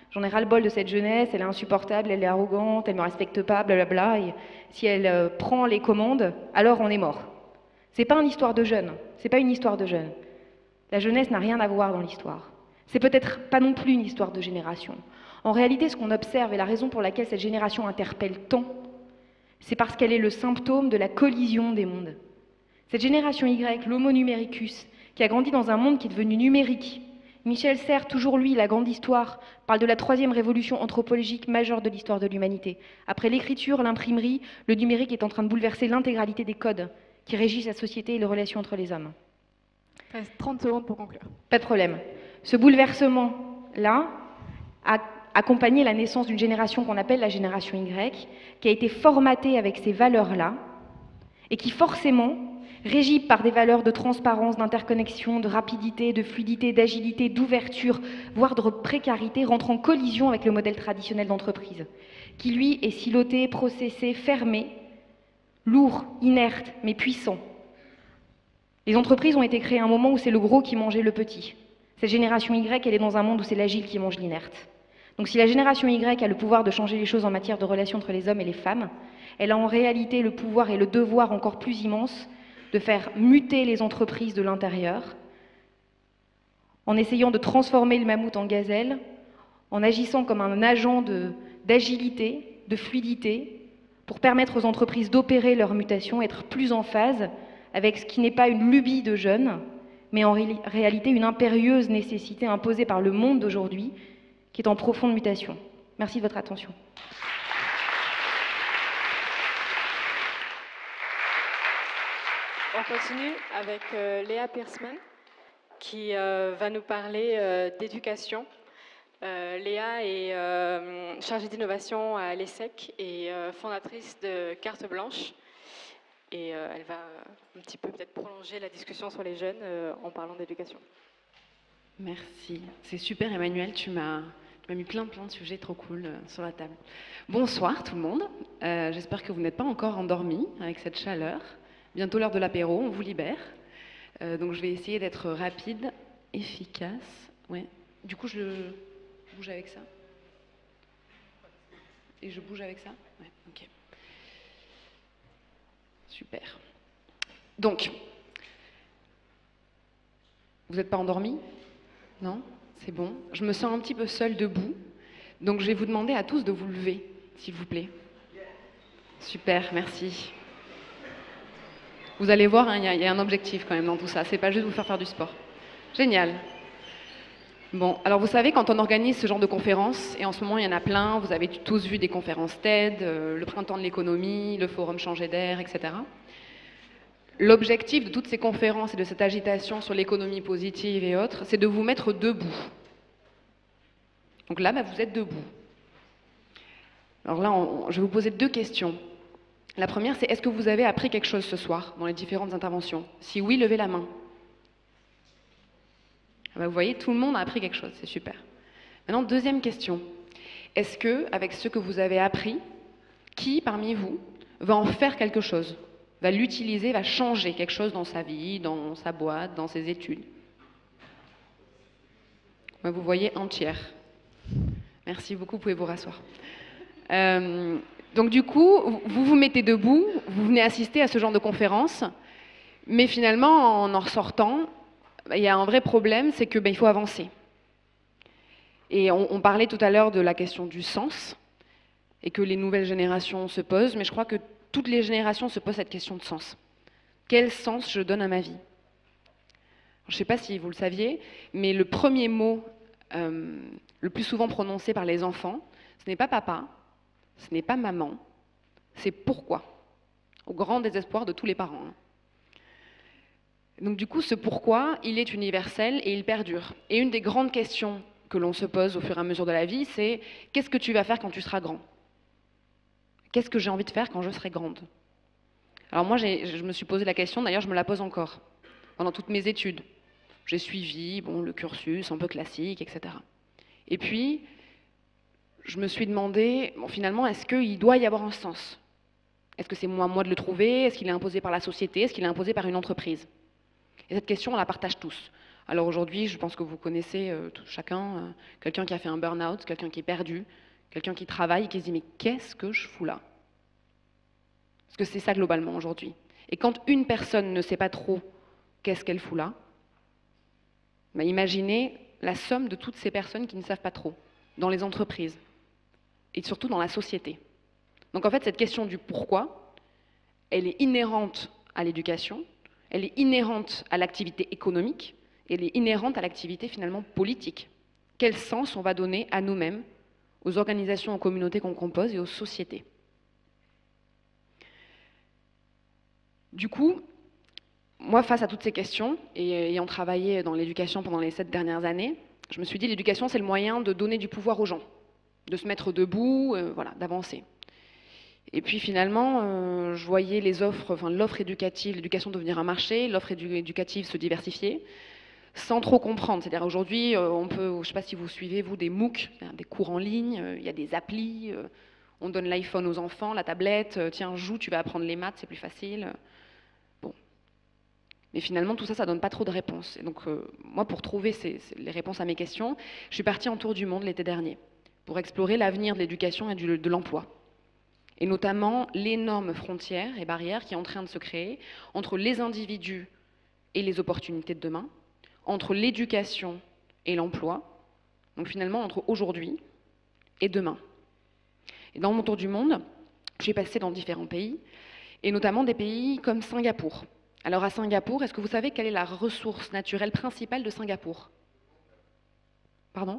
J'en ai ras-le-bol de cette jeunesse, elle est insupportable, elle est arrogante, elle ne me respecte pas, blablabla. Et si elle euh, prend les commandes, alors on est mort. C'est pas une histoire de jeunes, c'est pas une histoire de jeunes. La jeunesse n'a rien à voir dans l'histoire. C'est peut-être pas non plus une histoire de génération. En réalité, ce qu'on observe et la raison pour laquelle cette génération interpelle tant, c'est parce qu'elle est le symptôme de la collision des mondes. Cette génération Y, l'homo numericus, qui a grandi dans un monde qui est devenu numérique. Michel Serres, toujours lui, la grande histoire, parle de la troisième révolution anthropologique majeure de l'histoire de l'humanité. Après l'écriture, l'imprimerie, le numérique est en train de bouleverser l'intégralité des codes qui régissent la société et les relations entre les hommes. Il reste trente secondes pour conclure. Pas de problème. Ce bouleversement-là a accompagné la naissance d'une génération qu'on appelle la génération Y, qui a été formatée avec ces valeurs-là, et qui forcément, régie par des valeurs de transparence, d'interconnexion, de rapidité, de fluidité, d'agilité, d'ouverture, voire de précarité, rentre en collision avec le modèle traditionnel d'entreprise, qui lui est siloté, processé, fermé, lourd, inerte, mais puissant. Les entreprises ont été créées à un moment où c'est le gros qui mangeait le petit. Cette génération Y, elle est dans un monde où c'est l'agile qui mange l'inerte. Donc si la génération Y a le pouvoir de changer les choses en matière de relations entre les hommes et les femmes, elle a en réalité le pouvoir et le devoir encore plus immense de faire muter les entreprises de l'intérieur, en essayant de transformer le mammouth en gazelle, en agissant comme un agent de, d'agilité, de fluidité, pour permettre aux entreprises d'opérer leur mutation, être plus en phase avec ce qui n'est pas une lubie de jeunes, mais en ré- réalité une impérieuse nécessité imposée par le monde d'aujourd'hui, qui est en profonde mutation. Merci de votre attention. On continue avec euh, Léa Piersman qui euh, va nous parler euh, d'éducation. Euh, Léa est euh, chargée d'innovation à l'ESSEC et euh, fondatrice de Carte Blanche. Et euh, elle va un petit peu peut-être prolonger la discussion sur les jeunes euh, en parlant d'éducation. Merci. C'est super Emmanuel, tu m'as, tu m'as mis plein plein de sujets trop cool euh, sur la table. Bonsoir tout le monde. Euh, j'espère que vous n'êtes pas encore endormis avec cette chaleur. Bientôt l'heure de l'apéro, on vous libère. Euh, donc je vais essayer d'être rapide, efficace. Ouais. Du coup, je bouge avec ça. Et je bouge avec ça. Ouais, ok. Super. Donc, vous n'êtes pas endormis? Non? C'est bon. Je me sens un petit peu seule debout. Donc je vais vous demander à tous de vous lever, s'il vous plaît. Super, merci. Vous allez voir, il hein, y, y a un objectif quand même dans tout ça. C'est pas juste vous faire faire du sport. Génial. Bon, alors vous savez, quand on organise ce genre de conférences, et en ce moment il y en a plein, vous avez tous vu des conférences TED, euh, le printemps de l'économie, le forum Changer d'air, et cetera. L'objectif de toutes ces conférences et de cette agitation sur l'économie positive et autres, c'est de vous mettre debout. Donc là, bah, vous êtes debout. Alors là, on, je vais vous poser deux questions. La première, c'est est-ce que vous avez appris quelque chose ce soir dans les différentes interventions? Si oui, levez la main. Ah bah, vous voyez, tout le monde a appris quelque chose, c'est super. Maintenant, deuxième question. Est-ce que, avec ce que vous avez appris, qui parmi vous va en faire quelque chose? Va l'utiliser, va changer quelque chose dans sa vie, dans sa boîte, dans ses études? Bah, vous voyez, un tiers. Merci beaucoup, vous pouvez vous rasseoir. Euh, donc du coup, vous vous mettez debout, vous venez assister à ce genre de conférence, mais finalement, en en ressortant, il y a un vrai problème, c'est que ben, il faut avancer. Et on, on parlait tout à l'heure de la question du sens, et que les nouvelles générations se posent, mais je crois que toutes les générations se posent cette question de sens. Quel sens je donne à ma vie? Je ne sais pas si vous le saviez, mais le premier mot euh, le plus souvent prononcé par les enfants, ce n'est pas papa, ce n'est pas maman, c'est pourquoi, au grand désespoir de tous les parents. Donc du coup, ce pourquoi, il est universel et il perdure. Et une des grandes questions que l'on se pose au fur et à mesure de la vie, c'est qu'est-ce que tu vas faire quand tu seras grand? Qu'est-ce que j'ai envie de faire quand je serai grande? Alors moi, je me suis posé la question, d'ailleurs je me la pose encore, pendant toutes mes études. J'ai suivi bon, le cursus un peu classique, et cetera. Et puis, je me suis demandé, bon, finalement, est-ce qu'il doit y avoir un sens? Est-ce que c'est moi, moi de le trouver? Est-ce qu'il est imposé par la société? Est-ce qu'il est imposé par une entreprise? Et cette question, on la partage tous. Alors aujourd'hui, je pense que vous connaissez euh, tout- chacun euh, quelqu'un qui a fait un burn-out, quelqu'un qui est perdu, quelqu'un qui travaille et qui se dit mais qu'est-ce que je fous là? Parce que c'est ça globalement aujourd'hui. Et quand une personne ne sait pas trop qu'est-ce qu'elle fout là, bah, imaginez la somme de toutes ces personnes qui ne savent pas trop, dans les entreprises et surtout dans la société. Donc en fait, cette question du pourquoi, elle est inhérente à l'éducation, elle est inhérente à l'activité économique, et elle est inhérente à l'activité finalement politique. Quel sens on va donner à nous-mêmes, aux organisations, aux communautés qu'on compose et aux sociétés? Du coup, moi, face à toutes ces questions, et ayant travaillé dans l'éducation pendant les sept dernières années, je me suis dit l'éducation, c'est le moyen de donner du pouvoir aux gens, de se mettre debout, euh, voilà, d'avancer. Et puis finalement, euh, je voyais les offres, enfin l'offre éducative, l'éducation devenir un marché, l'offre édu éducative se diversifier, sans trop comprendre. C'est-à-dire aujourd'hui, euh, on peut, je ne sais pas si vous suivez, vous, des MOOC, des cours en ligne, euh, il y a des applis, euh, on donne l'iPhone aux enfants, la tablette, euh, tiens, joue, tu vas apprendre les maths, c'est plus facile. Bon. Mais finalement, tout ça, ça ne donne pas trop de réponses. Et donc, euh, moi, pour trouver ces, ces, les réponses à mes questions, je suis partie en tour du monde l'été dernier, pour explorer l'avenir de l'éducation et du, de l'emploi. Et notamment l'énorme frontière et barrière qui est en train de se créer entre les individus et les opportunités de demain, entre l'éducation et l'emploi, donc finalement entre aujourd'hui et demain. Et dans mon tour du monde, j'ai passé dans différents pays, et notamment des pays comme Singapour. Alors à Singapour, est-ce que vous savez quelle est la ressource naturelle principale de Singapour? Pardon?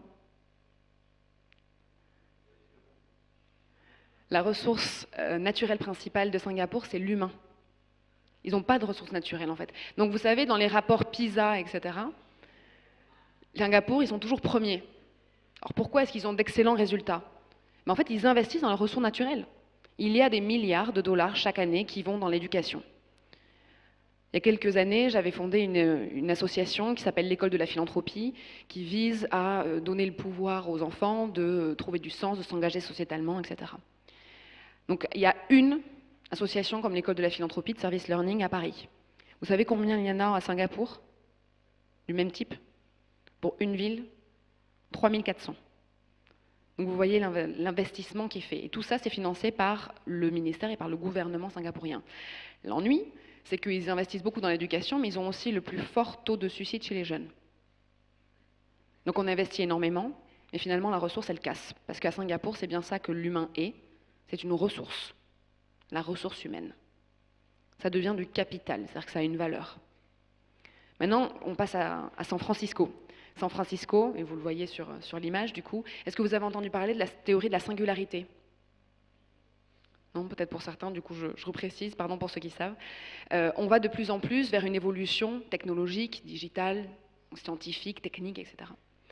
La ressource euh, naturelle principale de Singapour, c'est l'humain. Ils n'ont pas de ressources naturelles, en fait. Donc, vous savez, dans les rapports PISA, et cetera, Singapour, ils sont toujours premiers. Alors, pourquoi est-ce qu'ils ont d'excellents résultats? Mais en fait, ils investissent dans leurs ressources naturelles. Il y a des milliards de dollars chaque année qui vont dans l'éducation. Il y a quelques années, j'avais fondé une, une association qui s'appelle l'École de la philanthropie, qui vise à donner le pouvoir aux enfants de trouver du sens, de s'engager sociétalement, et cetera. Donc il y a une association comme l'École de la philanthropie de service learning à Paris. Vous savez combien il y en a à Singapour, du même type? Pour une ville, trois mille quatre cents. Donc vous voyez l'investissement qui est fait. Et tout ça, c'est financé par le ministère et par le gouvernement singapourien. L'ennui, c'est qu'ils investissent beaucoup dans l'éducation, mais ils ont aussi le plus fort taux de suicide chez les jeunes. Donc on investit énormément, et finalement la ressource, elle casse. Parce qu'à Singapour, c'est bien ça que l'humain est. C'est une ressource, la ressource humaine. Ça devient du capital, c'est-à-dire que ça a une valeur. Maintenant, on passe à, à San Francisco. San Francisco, et vous le voyez sur, sur l'image du coup, est-ce que vous avez entendu parler de la théorie de la singularité? Non, peut-être pour certains, du coup je, je reprécise, pardon pour ceux qui savent. Euh, on va de plus en plus vers une évolution technologique, digitale, scientifique, technique, et cetera.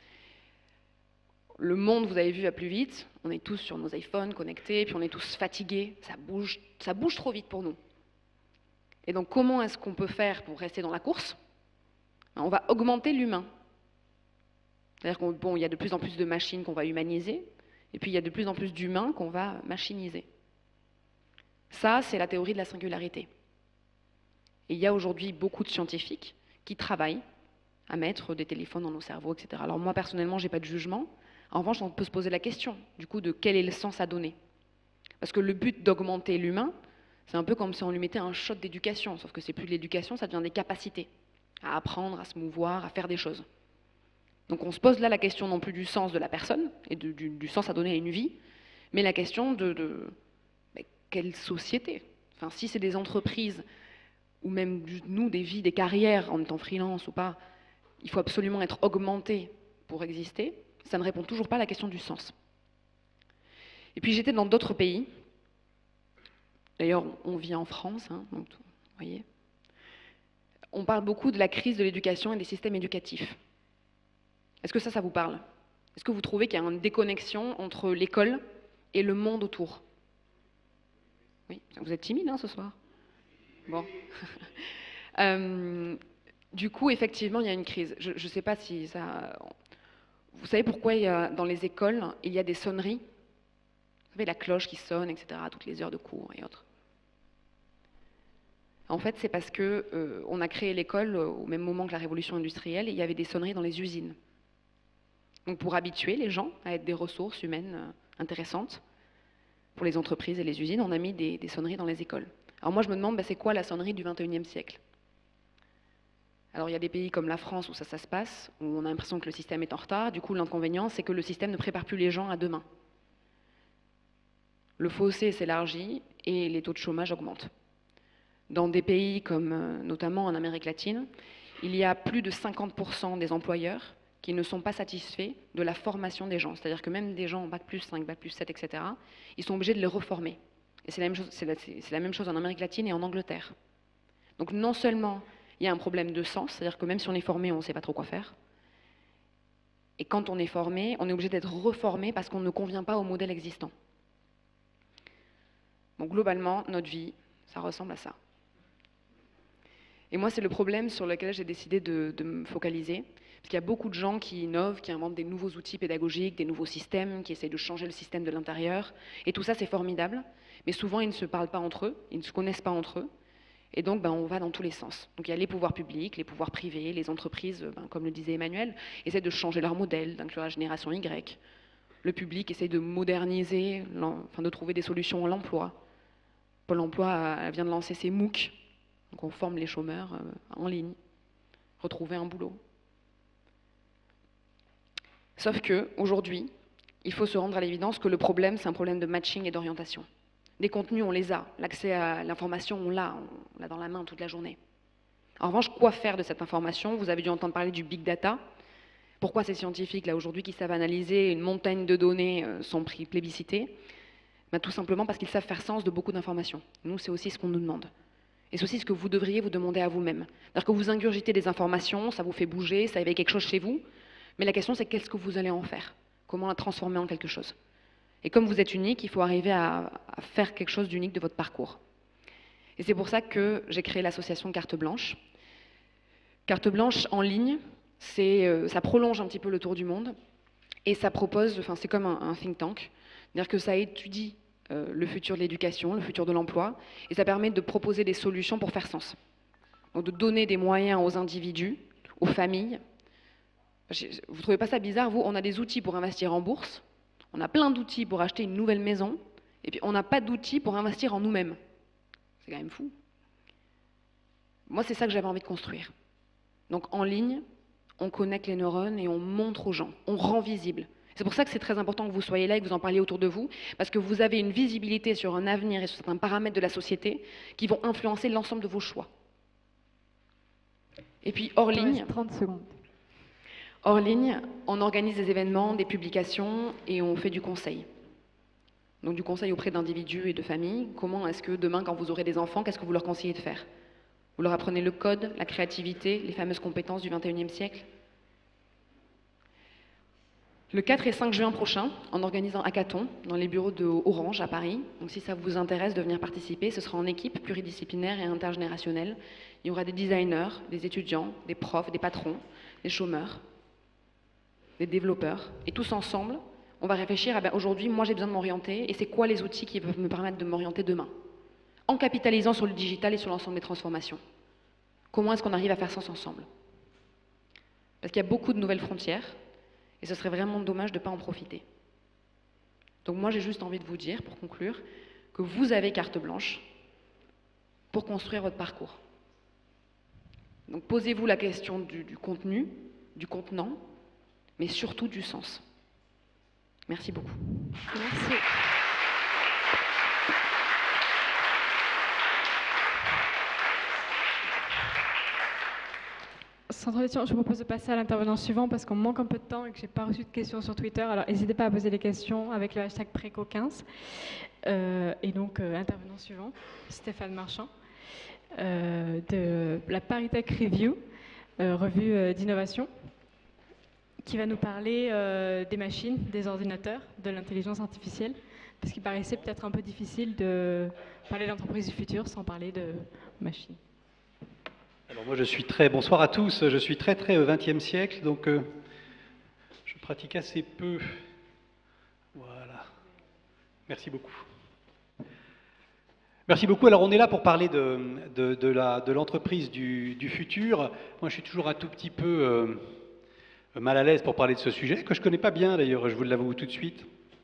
Le monde, vous avez vu, va plus vite. On est tous sur nos iPhones connectés, puis on est tous fatigués. Ça bouge, ça bouge trop vite pour nous. Et donc, comment est-ce qu'on peut faire pour rester dans la course? On va augmenter l'humain. C'est-à-dire qu'il bon, y a de plus en plus de machines qu'on va humaniser, et puis il y a de plus en plus d'humains qu'on va machiniser. Ça, c'est la théorie de la singularité. Et il y a aujourd'hui beaucoup de scientifiques qui travaillent à mettre des téléphones dans nos cerveaux, et cetera. Alors moi, personnellement, je n'ai pas de jugement. En revanche, on peut se poser la question, du coup, de quel est le sens à donner. Parce que le but d'augmenter l'humain, c'est un peu comme si on lui mettait un shot d'éducation, sauf que c'est plus de l'éducation, ça devient des capacités, à apprendre, à se mouvoir, à faire des choses. Donc on se pose là la question non plus du sens de la personne, et de, du, du sens à donner à une vie, mais la question de, de mais quelle société? Enfin, si c'est des entreprises, ou même nous, des vies, des carrières, en étant freelance ou pas, il faut absolument être augmenté pour exister, ça ne répond toujours pas à la question du sens. Et puis j'étais dans d'autres pays, d'ailleurs on vit en France, hein, donc, vous voyez. On parle beaucoup de la crise de l'éducation et des systèmes éducatifs. Est-ce que ça, ça vous parle? Est-ce que vous trouvez qu'il y a une déconnexion entre l'école et le monde autour? Oui, vous êtes timide hein, ce soir? Bon. euh, du coup, effectivement, il y a une crise. Je ne sais pas si ça... Vous savez pourquoi il y a, dans les écoles, il y a des sonneries? Vous savez, la cloche qui sonne, et cetera, à toutes les heures de cours et autres. En fait, c'est parce qu'on euh, a créé l'école au même moment que la révolution industrielle et il y avait des sonneries dans les usines. Donc pour habituer les gens à être des ressources humaines euh, intéressantes, pour les entreprises et les usines, on a mis des, des sonneries dans les écoles. Alors moi, je me demande, bah, c'est quoi la sonnerie du vingt et unième siècle? Alors il y a des pays comme la France où ça, ça se passe, où on a l'impression que le système est en retard. Du coup, l'inconvénient, c'est que le système ne prépare plus les gens à demain. Le fossé s'élargit et les taux de chômage augmentent. Dans des pays comme euh, notamment en Amérique latine, il y a plus de cinquante pour cent des employeurs qui ne sont pas satisfaits de la formation des gens. C'est-à-dire que même des gens en bac plus cinq, bac plus sept, et cetera, ils sont obligés de les reformer. Et c'est la même chose, c'est la, c'est la même chose en Amérique latine et en Angleterre. Donc non seulement il y a un problème de sens, c'est-à-dire que même si on est formé, on ne sait pas trop quoi faire. Et quand on est formé, on est obligé d'être reformé parce qu'on ne convient pas au modèle existant. Donc globalement, notre vie, ça ressemble à ça. Et moi, c'est le problème sur lequel j'ai décidé de, de me focaliser. Parce qu'il y a beaucoup de gens qui innovent, qui inventent des nouveaux outils pédagogiques, des nouveaux systèmes, qui essayent de changer le système de l'intérieur. Et tout ça, c'est formidable. Mais souvent, ils ne se parlent pas entre eux, ils ne se connaissent pas entre eux. Et donc, ben, on va dans tous les sens. Donc, il y a les pouvoirs publics, les pouvoirs privés, les entreprises, ben, comme le disait Emmanuel, essaient de changer leur modèle, d'inclure la génération Y. Le public essaie de moderniser, enfin, de trouver des solutions à l'emploi. Pôle emploi vient de lancer ses MOOC, donc on forme les chômeurs euh, en ligne, retrouver un boulot. Sauf que aujourd'hui, il faut se rendre à l'évidence que le problème, c'est un problème de matching et d'orientation. Des contenus, on les a. L'accès à l'information, on l'a. On l'a dans la main toute la journée. En revanche, quoi faire de cette information? Vous avez dû entendre parler du big data. Pourquoi ces scientifiques, là, aujourd'hui, qui savent analyser une montagne de données, euh, sont pris plébiscités? Ben, tout simplement parce qu'ils savent faire sens de beaucoup d'informations. Nous, c'est aussi ce qu'on nous demande. Et c'est aussi ce que vous devriez vous demander à vous-même. C'est-à-dire que vous ingurgitez des informations, ça vous fait bouger, ça éveille quelque chose chez vous. Mais la question, c'est qu'est-ce que vous allez en faire? Comment la transformer en quelque chose? Et comme vous êtes unique, il faut arriver à, à faire quelque chose d'unique de votre parcours. Et c'est pour ça que j'ai créé l'association Carte Blanche. Carte Blanche en ligne, c'est, euh, ça prolonge un petit peu le tour du monde. Et ça propose, enfin c'est comme un, un think tank, c'est-à-dire que ça étudie euh, le futur de l'éducation, le futur de l'emploi, et ça permet de proposer des solutions pour faire sens. Donc de donner des moyens aux individus, aux familles. Vous ne trouvez pas ça bizarre, vous? On a des outils pour investir en bourse, on a plein d'outils pour acheter une nouvelle maison, et puis on n'a pas d'outils pour investir en nous-mêmes. C'est quand même fou. Moi, c'est ça que j'avais envie de construire. Donc en ligne, on connecte les neurones et on montre aux gens, on rend visible. C'est pour ça que c'est très important que vous soyez là et que vous en parliez autour de vous, parce que vous avez une visibilité sur un avenir et sur certains paramètres de la société qui vont influencer l'ensemble de vos choix. Et puis hors ligne, trente secondes. Hors ligne, on organise des événements, des publications et on fait du conseil. Donc du conseil auprès d'individus et de familles. Comment est-ce que demain, quand vous aurez des enfants, qu'est-ce que vous leur conseillez de faire? Vous leur apprenez le code, la créativité, les fameuses compétences du vingt et unième siècle. Le quatre et cinq juin prochain, on organise un hackathon dans les bureaux de Orange à Paris. Donc si ça vous intéresse de venir participer, ce sera en équipe pluridisciplinaire et intergénérationnelle. Il y aura des designers, des étudiants, des profs, des patrons, des chômeurs, des développeurs. Et tous ensemble, on va réfléchir à ben, aujourd'hui, moi j'ai besoin de m'orienter et c'est quoi les outils qui peuvent me permettre de m'orienter demain? En capitalisant sur le digital et sur l'ensemble des transformations. Comment est-ce qu'on arrive à faire sens ensemble? Parce qu'il y a beaucoup de nouvelles frontières et ce serait vraiment dommage de ne pas en profiter. Donc moi j'ai juste envie de vous dire, pour conclure, que vous avez carte blanche pour construire votre parcours. Donc posez-vous la question du, du contenu, du contenant, mais surtout du sens. Merci beaucoup. Merci. Sans transition, je vous propose de passer à l'intervenant suivant parce qu'on manque un peu de temps et que je n'ai pas reçu de questions sur Twitter. Alors n'hésitez pas à poser des questions avec le hashtag Préco quinze. Euh, et donc, euh, intervenant suivant, Stéphane Marchand, euh, de la Paritech Review, euh, revue euh, d'innovation, qui va nous parler euh, des machines, des ordinateurs, de l'intelligence artificielle, parce qu'il paraissait peut-être un peu difficile de parler d'entreprise du futur sans parler de machines. Alors moi je suis très, bonsoir à tous, je suis très très au vingtième siècle, donc euh, je pratique assez peu. Voilà. Merci beaucoup. Merci beaucoup. Alors on est là pour parler de, de, de la- de l'entreprise du, du futur. Moi je suis toujours un tout petit peu euh, mal à l'aise pour parler de ce sujet, que je ne connais pas bien d'ailleurs, je vous l'avoue tout de suite.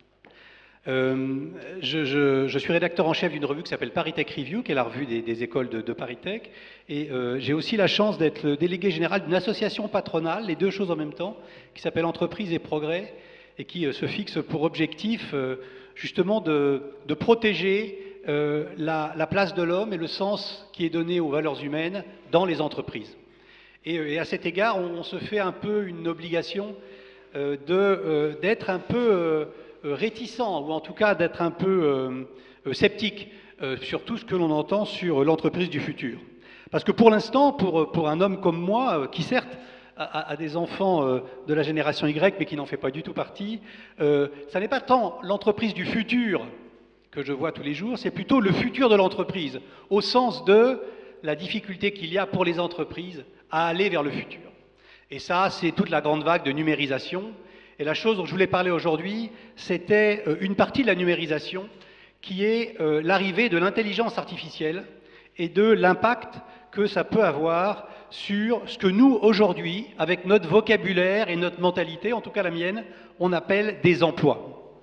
Euh, je, je- je suis rédacteur en chef d'une revue qui s'appelle ParisTech Review, qui est la revue des, des écoles de, de ParisTech. Et euh, j'ai aussi la chance d'être le délégué général d'une association patronale, les deux choses en même temps, qui s'appelle Entreprise et Progrès, et qui euh, se fixe pour objectif euh, justement de, de protéger euh, la, la place de l'homme et le sens qui est donné aux valeurs humaines dans les entreprises. Et, euh, et à cet égard, on, on se fait un peu une obligation euh, de, euh, d'être un peu euh, euh, réticent, ou en tout cas d'être un peu euh, euh, sceptique euh, sur tout ce que l'on entend sur l'entreprise du futur. Parce que pour l'instant, pour, pour un homme comme moi, euh, qui certes a, a des enfants euh, de la génération Y, mais qui n'en fait pas du tout partie, euh, ça n'est pas tant l'entreprise du futur que je vois tous les jours, c'est plutôt le futur de l'entreprise, au sens de la difficulté qu'il y a pour les entreprises à aller vers le futur. Et ça, c'est toute la grande vague de numérisation. Et la chose dont je voulais parler aujourd'hui, c'était euh, une partie de la numérisation, qui est euh, l'arrivée de l'intelligence artificielle et de l'impact que ça peut avoir sur ce que nous, aujourd'hui, avec notre vocabulaire et notre mentalité, en tout cas la mienne, on appelle des emplois.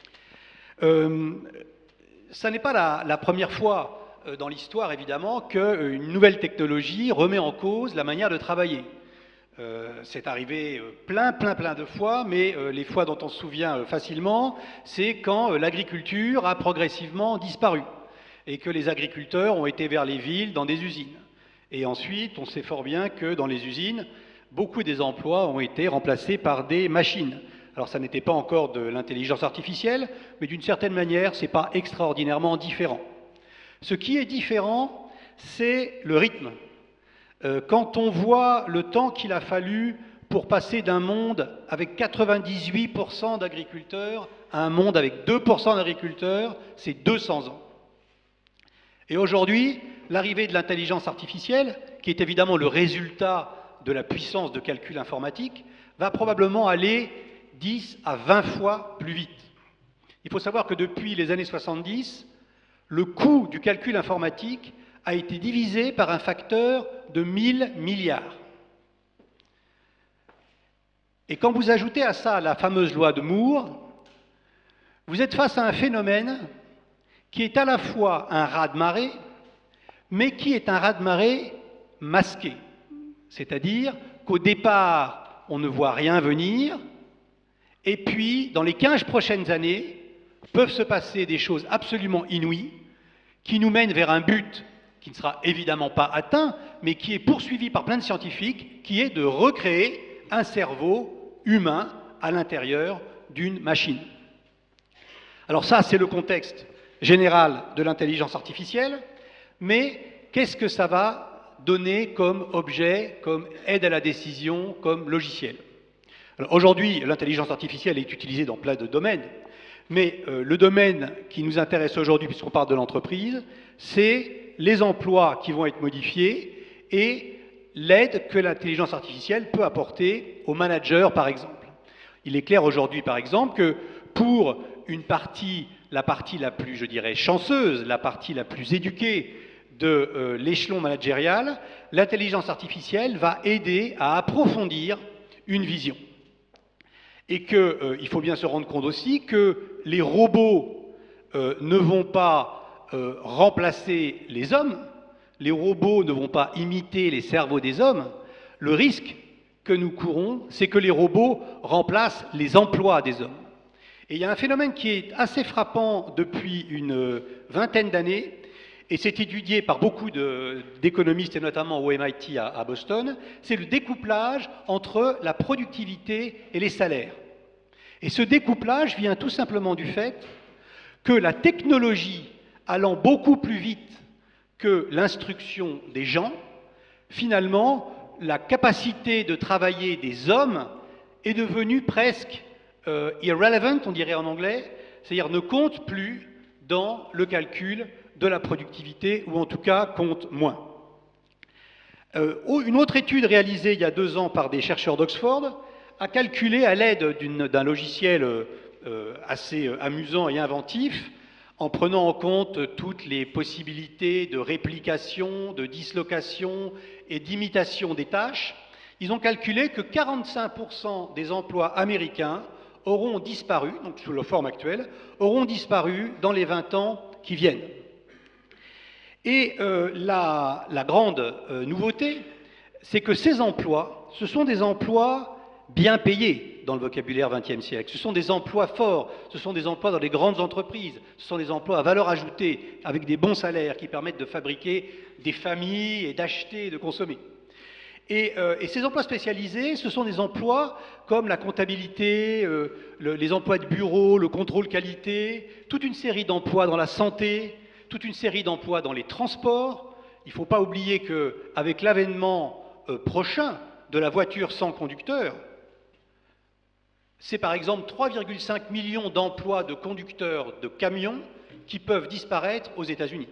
Euh, ça n'est pas la, la première fois euh, dans l'histoire, évidemment, qu'une nouvelle technologie remet en cause la manière de travailler. Euh, c'est arrivé euh, plein, plein, plein de fois, mais euh, les fois dont on se souvient euh, facilement, c'est quand euh, l'agriculture a progressivement disparu et que les agriculteurs ont été vers les villes, dans des usines. Et ensuite, on sait fort bien que dans les usines, beaucoup des emplois ont été remplacés par des machines. Alors ça n'était pas encore de l'intelligence artificielle, mais d'une certaine manière, ce n'est pas extraordinairement différent. Ce qui est différent, c'est le rythme. Euh, quand on voit le temps qu'il a fallu pour passer d'un monde avec quatre-vingt-dix-huit pour cent d'agriculteurs à un monde avec deux pour cent d'agriculteurs, c'est deux cents ans. Et aujourd'hui, l'arrivée de l'intelligence artificielle, qui est évidemment le résultat de la puissance de calcul informatique, va probablement aller dix à vingt fois plus vite. Il faut savoir que depuis les années soixante-dix, le coût du calcul informatique a été divisé par un facteur de mille milliards. Et quand vous ajoutez à ça la fameuse loi de Moore, vous êtes face à un phénomène qui est à la fois un raz-de-marée, mais qui est un raz-de-marée masqué. C'est-à-dire qu'au départ, on ne voit rien venir, et puis, dans les quinze prochaines années, peuvent se passer des choses absolument inouïes, qui nous mènent vers un but qui ne sera évidemment pas atteint, mais qui est poursuivi par plein de scientifiques, qui est de recréer un cerveau humain à l'intérieur d'une machine. Alors ça, c'est le contexte général de l'intelligence artificielle, mais qu'est-ce que ça va donner comme objet, comme aide à la décision, comme logiciel? Aujourd'hui, l'intelligence artificielle est utilisée dans plein de domaines, mais euh, le domaine qui nous intéresse aujourd'hui, puisqu'on parle de l'entreprise, c'est les emplois qui vont être modifiés et l'aide que l'intelligence artificielle peut apporter aux managers, par exemple. Il est clair aujourd'hui, par exemple, que pour une partie, la partie la plus, je dirais, chanceuse, la partie la plus éduquée de euh, l'échelon managérial, l'intelligence artificielle va aider à approfondir une vision. Et qu'il euh, faut bien se rendre compte aussi que les robots euh, ne vont pas euh, remplacer les hommes, les robots ne vont pas imiter les cerveaux des hommes. Le risque que nous courons, c'est que les robots remplacent les emplois des hommes. Et il y a un phénomène qui est assez frappant depuis une vingtaine d'années, et c'est étudié par beaucoup d'économistes, et notamment au M I T à, à Boston, c'est le découplage entre la productivité et les salaires. Et ce découplage vient tout simplement du fait que la technologie allant beaucoup plus vite que l'instruction des gens, finalement, la capacité de travailler des hommes est devenue presque euh, irrelevant, on dirait en anglais, c'est-à-dire ne compte plus dans le calcul de la productivité, ou en tout cas compte moins. Euh, une autre étude réalisée il y a deux ans par des chercheurs d'Oxford a calculé à l'aide d'un logiciel euh, assez amusant et inventif, en prenant en compte toutes les possibilités de réplication, de dislocation et d'imitation des tâches, ils ont calculé que quarante-cinq pour cent des emplois américains auront disparu, donc sous leur forme actuelle, auront disparu dans les vingt ans qui viennent. Et euh, la, la grande euh, nouveauté, c'est que ces emplois, ce sont des emplois bien payés dans le vocabulaire vingtième siècle. Ce sont des emplois forts, ce sont des emplois dans les grandes entreprises, ce sont des emplois à valeur ajoutée, avec des bons salaires qui permettent de fabriquer des familles et d'acheter et de consommer. Et, euh, et ces emplois spécialisés, ce sont des emplois comme la comptabilité, euh, le, les emplois de bureau, le contrôle qualité, toute une série d'emplois dans la santé, toute une série d'emplois dans les transports. Il ne faut pas oublier qu'avec l'avènement euh, prochain de la voiture sans conducteur, c'est par exemple trois virgule cinq millions d'emplois de conducteurs de camions qui peuvent disparaître aux États-Unis.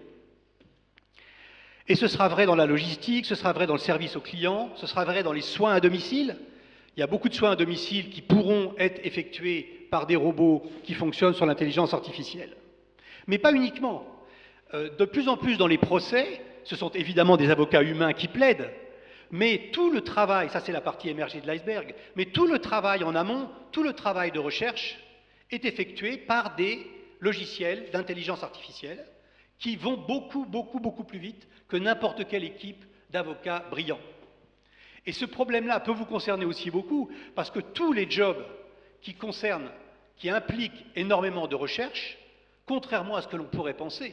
Et ce sera vrai dans la logistique, ce sera vrai dans le service aux clients, ce sera vrai dans les soins à domicile. Il y a beaucoup de soins à domicile qui pourront être effectués par des robots qui fonctionnent sur l'intelligence artificielle. Mais pas uniquement. Euh, de plus en plus dans les procès, ce sont évidemment des avocats humains qui plaident, mais tout le travail, ça c'est la partie émergée de l'iceberg, mais tout le travail en amont, tout le travail de recherche est effectué par des logiciels d'intelligence artificielle qui vont beaucoup, beaucoup, beaucoup plus vite que n'importe quelle équipe d'avocats brillants. Et ce problème-là peut vous concerner aussi beaucoup, parce que tous les jobs qui concernent, qui impliquent énormément de recherche, contrairement à ce que l'on pourrait penser,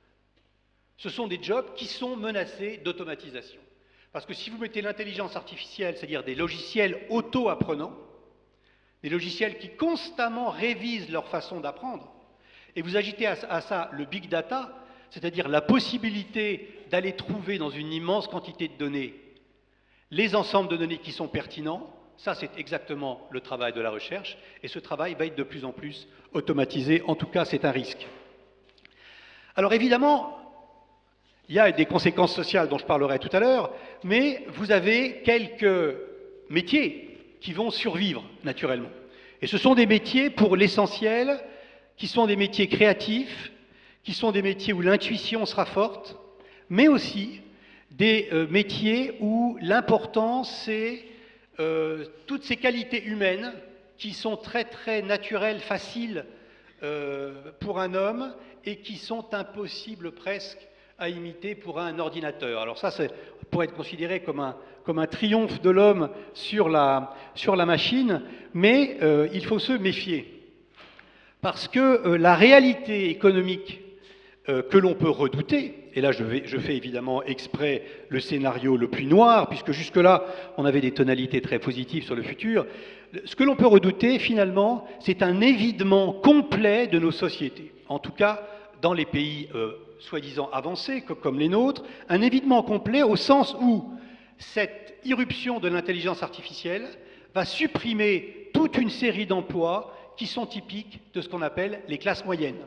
ce sont des jobs qui sont menacés d'automatisation. Parce que si vous mettez l'intelligence artificielle, c'est-à-dire des logiciels auto-apprenants, des logiciels qui constamment révisent leur façon d'apprendre, et vous ajoutez à ça le big data, c'est-à-dire la possibilité d'aller trouver dans une immense quantité de données les ensembles de données qui sont pertinents, ça c'est exactement le travail de la recherche, et ce travail va être de plus en plus automatisé, en tout cas c'est un risque. Alors évidemment, il y a des conséquences sociales dont je parlerai tout à l'heure, mais vous avez quelques métiers qui vont survivre naturellement. Et ce sont des métiers, pour l'essentiel, qui sont des métiers créatifs, qui sont des métiers où l'intuition sera forte, mais aussi des euh, métiers où l'important c'est euh, toutes ces qualités humaines qui sont très très naturelles, faciles euh, pour un homme et qui sont impossibles presque à imiter pour un ordinateur. Alors ça, ça pourrait être considéré comme un, comme un triomphe de l'homme sur la, sur la machine, mais euh, il faut se méfier. Parce que euh, la réalité économique euh, que l'on peut redouter, et là je, vais, je fais évidemment exprès le scénario le plus noir, puisque jusque-là on avait des tonalités très positives sur le futur, ce que l'on peut redouter finalement, c'est un évidement complet de nos sociétés, en tout cas dans les pays euh, soi-disant avancés, comme les nôtres, un évidement complet au sens où cette irruption de l'intelligence artificielle va supprimer toute une série d'emplois qui sont typiques de ce qu'on appelle les classes moyennes.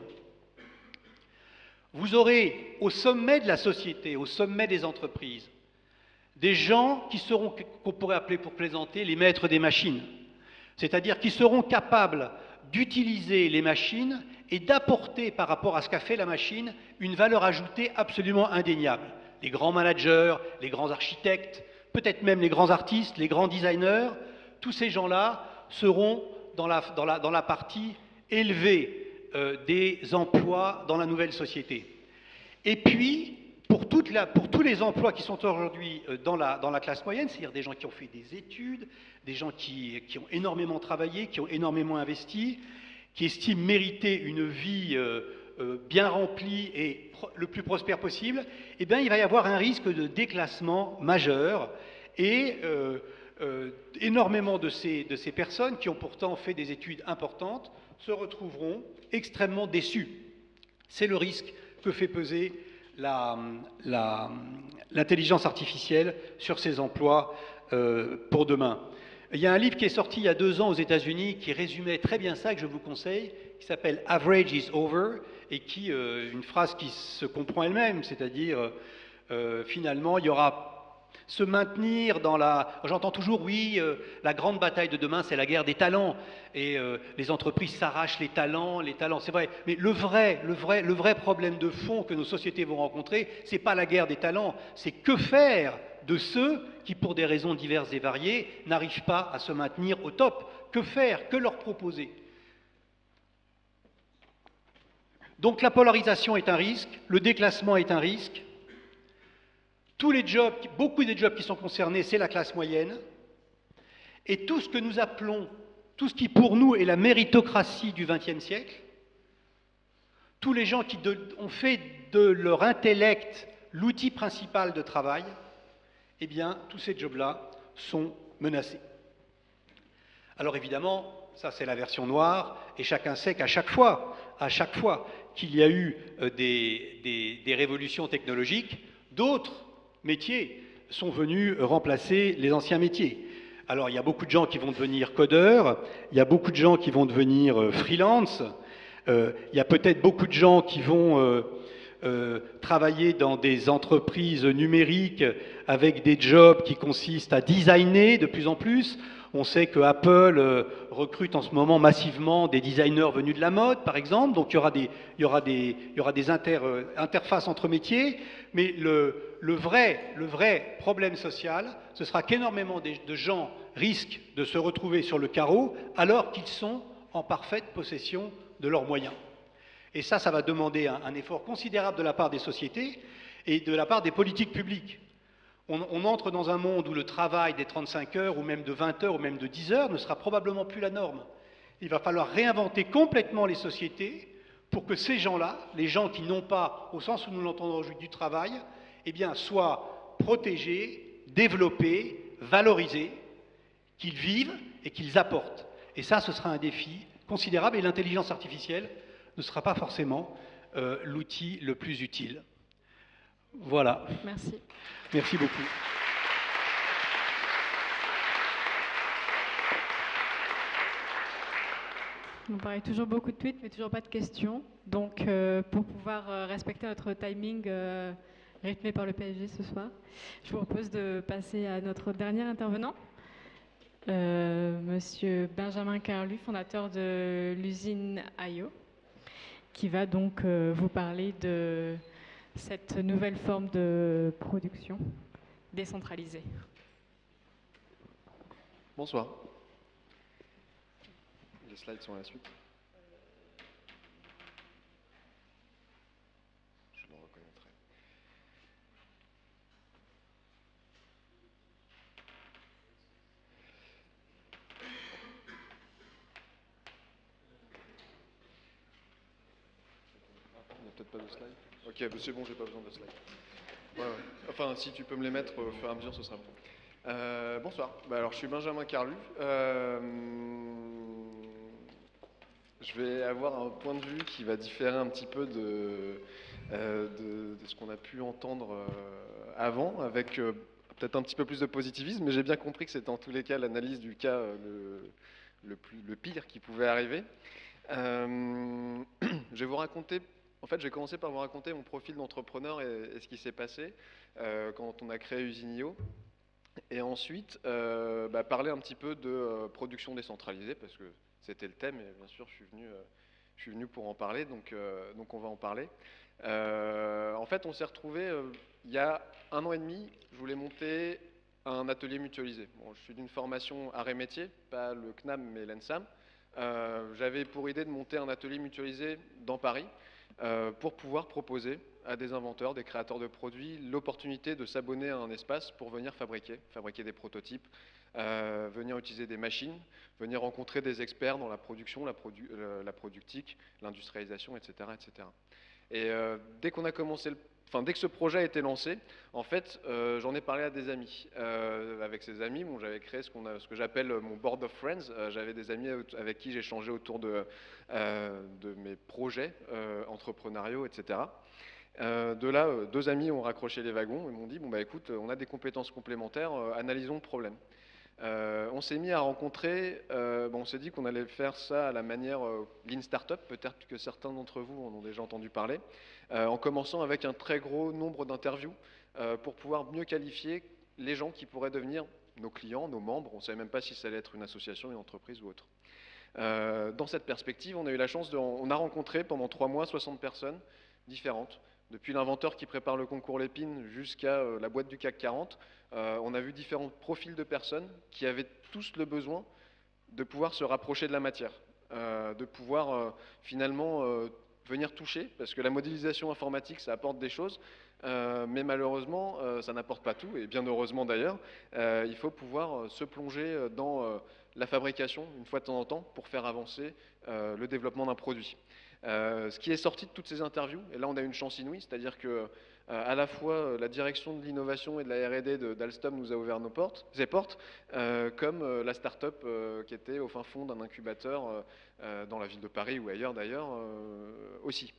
Vous aurez au sommet de la société, au sommet des entreprises, des gens qui seront, qu'on pourrait appeler pour plaisanter, les maîtres des machines, c'est-à-dire qui seront capables d'utiliser les machines et d'apporter par rapport à ce qu'a fait la machine une valeur ajoutée absolument indéniable. Les grands managers, les grands architectes, peut-être même les grands artistes, les grands designers, tous ces gens-là seront dans la, dans la, dans la partie élevée euh, des emplois dans la nouvelle société. Et puis, pour, toute la, pour tous les emplois qui sont aujourd'hui euh, dans, la, dans la classe moyenne, c'est-à-dire des gens qui ont fait des études, des gens qui, qui ont énormément travaillé, qui ont énormément investi, qui estiment mériter une vie euh, euh, bien remplie et le plus prospère possible, eh bien, il va y avoir un risque de déclassement majeur et euh, euh, énormément de ces, de ces personnes qui ont pourtant fait des études importantes se retrouveront extrêmement déçues. C'est le risque que fait peser l'intelligence artificielle sur ces emplois euh, pour demain. Il y a un livre qui est sorti il y a deux ans aux États-Unis qui résumait très bien ça, que je vous conseille, qui s'appelle « Average is over » et qui, euh, une phrase qui se comprend elle-même, c'est-à-dire, euh, finalement, il y aura Se maintenir dans la... J'entends toujours, oui, euh, la grande bataille de demain, c'est la guerre des talents. Et euh, les entreprises s'arrachent les talents, les talents, c'est vrai. Mais le vrai, le, vrai, le vrai problème de fond que nos sociétés vont rencontrer, c'est pas la guerre des talents, c'est que faire de ceux qui, pour des raisons diverses et variées, n'arrivent pas à se maintenir au top. Que faire? Que leur proposer? Donc la polarisation est un risque, le déclassement est un risque. Tous les jobs, beaucoup des jobs qui sont concernés, c'est la classe moyenne. Et tout ce que nous appelons, tout ce qui pour nous est la méritocratie du vingtième siècle, tous les gens qui de, ont fait de leur intellect l'outil principal de travail, eh bien, tous ces jobs-là sont menacés. Alors évidemment, ça c'est la version noire, et chacun sait qu'à chaque fois, à chaque fois qu'il y a eu euh, des, des, des révolutions technologiques, d'autres métiers sont venus remplacer les anciens métiers. Alors il y a beaucoup de gens qui vont devenir codeurs, il y a beaucoup de gens qui vont devenir euh, freelance, euh, il y a peut-être beaucoup de gens qui vont euh, euh, travailler dans des entreprises numériques avec des jobs qui consistent à designer de plus en plus. On sait que Apple euh, recrute en ce moment massivement des designers venus de la mode, par exemple, donc il y aura des, il y aura des, il y aura des inter, euh, interfaces entre métiers, mais le, le, vrai, le vrai problème social, ce sera qu'énormément de, de gens risquent de se retrouver sur le carreau alors qu'ils sont en parfaite possession de leurs moyens. Et ça, ça va demander un, un effort considérable de la part des sociétés et de la part des politiques publiques. On, on entre dans un monde où le travail des trente-cinq heures, ou même de vingt heures, ou même de dix heures, ne sera probablement plus la norme. Il va falloir réinventer complètement les sociétés pour que ces gens-là, les gens qui n'ont pas, au sens où nous l'entendons aujourd'hui, du travail, eh bien, soient protégés, développés, valorisés, qu'ils vivent et qu'ils apportent. Et ça, ce sera un défi considérable, et l'intelligence artificielle ne sera pas forcément euh, l'outil le plus utile. Voilà. Merci. Merci beaucoup. On paraît toujours beaucoup de tweets, mais toujours pas de questions. Donc, euh, pour pouvoir euh, respecter notre timing euh, rythmé par le P S G ce soir, je vous propose de passer à notre dernier intervenant, euh, Monsieur Benjamin Carlu, fondateur de l'usine I O, qui va donc euh, vous parler de cette nouvelle forme de production décentralisée. Bonsoir. Les slides sont à la suite. Je le reconnaîtrai. Il n'y a peut-être pas de slide. Ok, c'est bon, j'ai pas besoin de slides. Ouais, ouais. Enfin, si tu peux me les mettre au fur et à mesure, ce sera bon. Euh, bonsoir. Bah, alors, je suis Benjamin Carlu. Euh, je vais avoir un point de vue qui va différer un petit peu de, euh, de, de ce qu'on a pu entendre euh, avant, avec euh, peut-être un petit peu plus de positivisme, mais j'ai bien compris que c'était en tous les cas l'analyse du cas euh, le, le, plus, le pire qui pouvait arriver. Euh, je vais vous raconter. En fait, j'ai commencé par vous raconter mon profil d'entrepreneur et, et ce qui s'est passé euh, quand on a créé Usinio. Et ensuite, euh, bah, parler un petit peu de euh, production décentralisée, parce que c'était le thème, et bien sûr, je suis venu, euh, je suis venu pour en parler, donc, euh, donc on va en parler. Euh, en fait, on s'est retrouvé euh, il y a un an et demi, je voulais monter un atelier mutualisé. Bon, je suis d'une formation arts et métiers, pas le C N A M, mais l'ENSAM. Euh, J'avais pour idée de monter un atelier mutualisé dans Paris, Euh, pour pouvoir proposer à des inventeurs, des créateurs de produits, l'opportunité de s'abonner à un espace pour venir fabriquer, fabriquer des prototypes, euh, venir utiliser des machines, venir rencontrer des experts dans la production, la, produ euh, la productique, l'industrialisation, et cetera, et cetera. Et euh, dès qu'on a commencé le Enfin, dès que ce projet a été lancé, en fait, euh, j'en ai parlé à des amis. Euh, avec ces amis, bon, j'avais créé ce, qu'on a, ce que j'appelle mon board of friends. Euh, j'avais des amis avec qui j'échangeais autour de, euh, de mes projets euh, entrepreneuriaux, et cetera. Euh, de là, euh, deux amis ont raccroché les wagons et m'ont dit, bon bah écoute, on a des compétences complémentaires, euh, analysons le problème. Euh, on s'est mis à rencontrer, euh, bon, on s'est dit qu'on allait faire ça à la manière euh, Lean Startup, peut-être que certains d'entre vous en ont déjà entendu parler, euh, en commençant avec un très gros nombre d'interviews euh, pour pouvoir mieux qualifier les gens qui pourraient devenir nos clients, nos membres. On ne savait même pas si ça allait être une association, une entreprise ou autre. Euh, dans cette perspective, on a eu la chance de, on a rencontré pendant trois mois soixante personnes différentes. Depuis l'inventeur qui prépare le concours Lépine jusqu'à euh, la boîte du C A C quarante, euh, on a vu différents profils de personnes qui avaient tous le besoin de pouvoir se rapprocher de la matière, euh, de pouvoir euh, finalement euh, venir toucher, parce que la modélisation informatique, ça apporte des choses, euh, mais malheureusement, euh, ça n'apporte pas tout, et bien heureusement d'ailleurs, euh, il faut pouvoir euh, se plonger dans euh, la fabrication, une fois de temps en temps, pour faire avancer euh, le développement d'un produit. Euh, ce qui est sorti de toutes ces interviews, et là on a une chance inouïe, c'est-à-dire que euh, à la fois euh, la direction de l'innovation et de la R et D d'Alstom nous a ouvert nos portes, ses portes, euh, comme euh, la start-up euh, qui était au fin fond d'un incubateur euh, euh, dans la ville de Paris ou ailleurs d'ailleurs euh, aussi.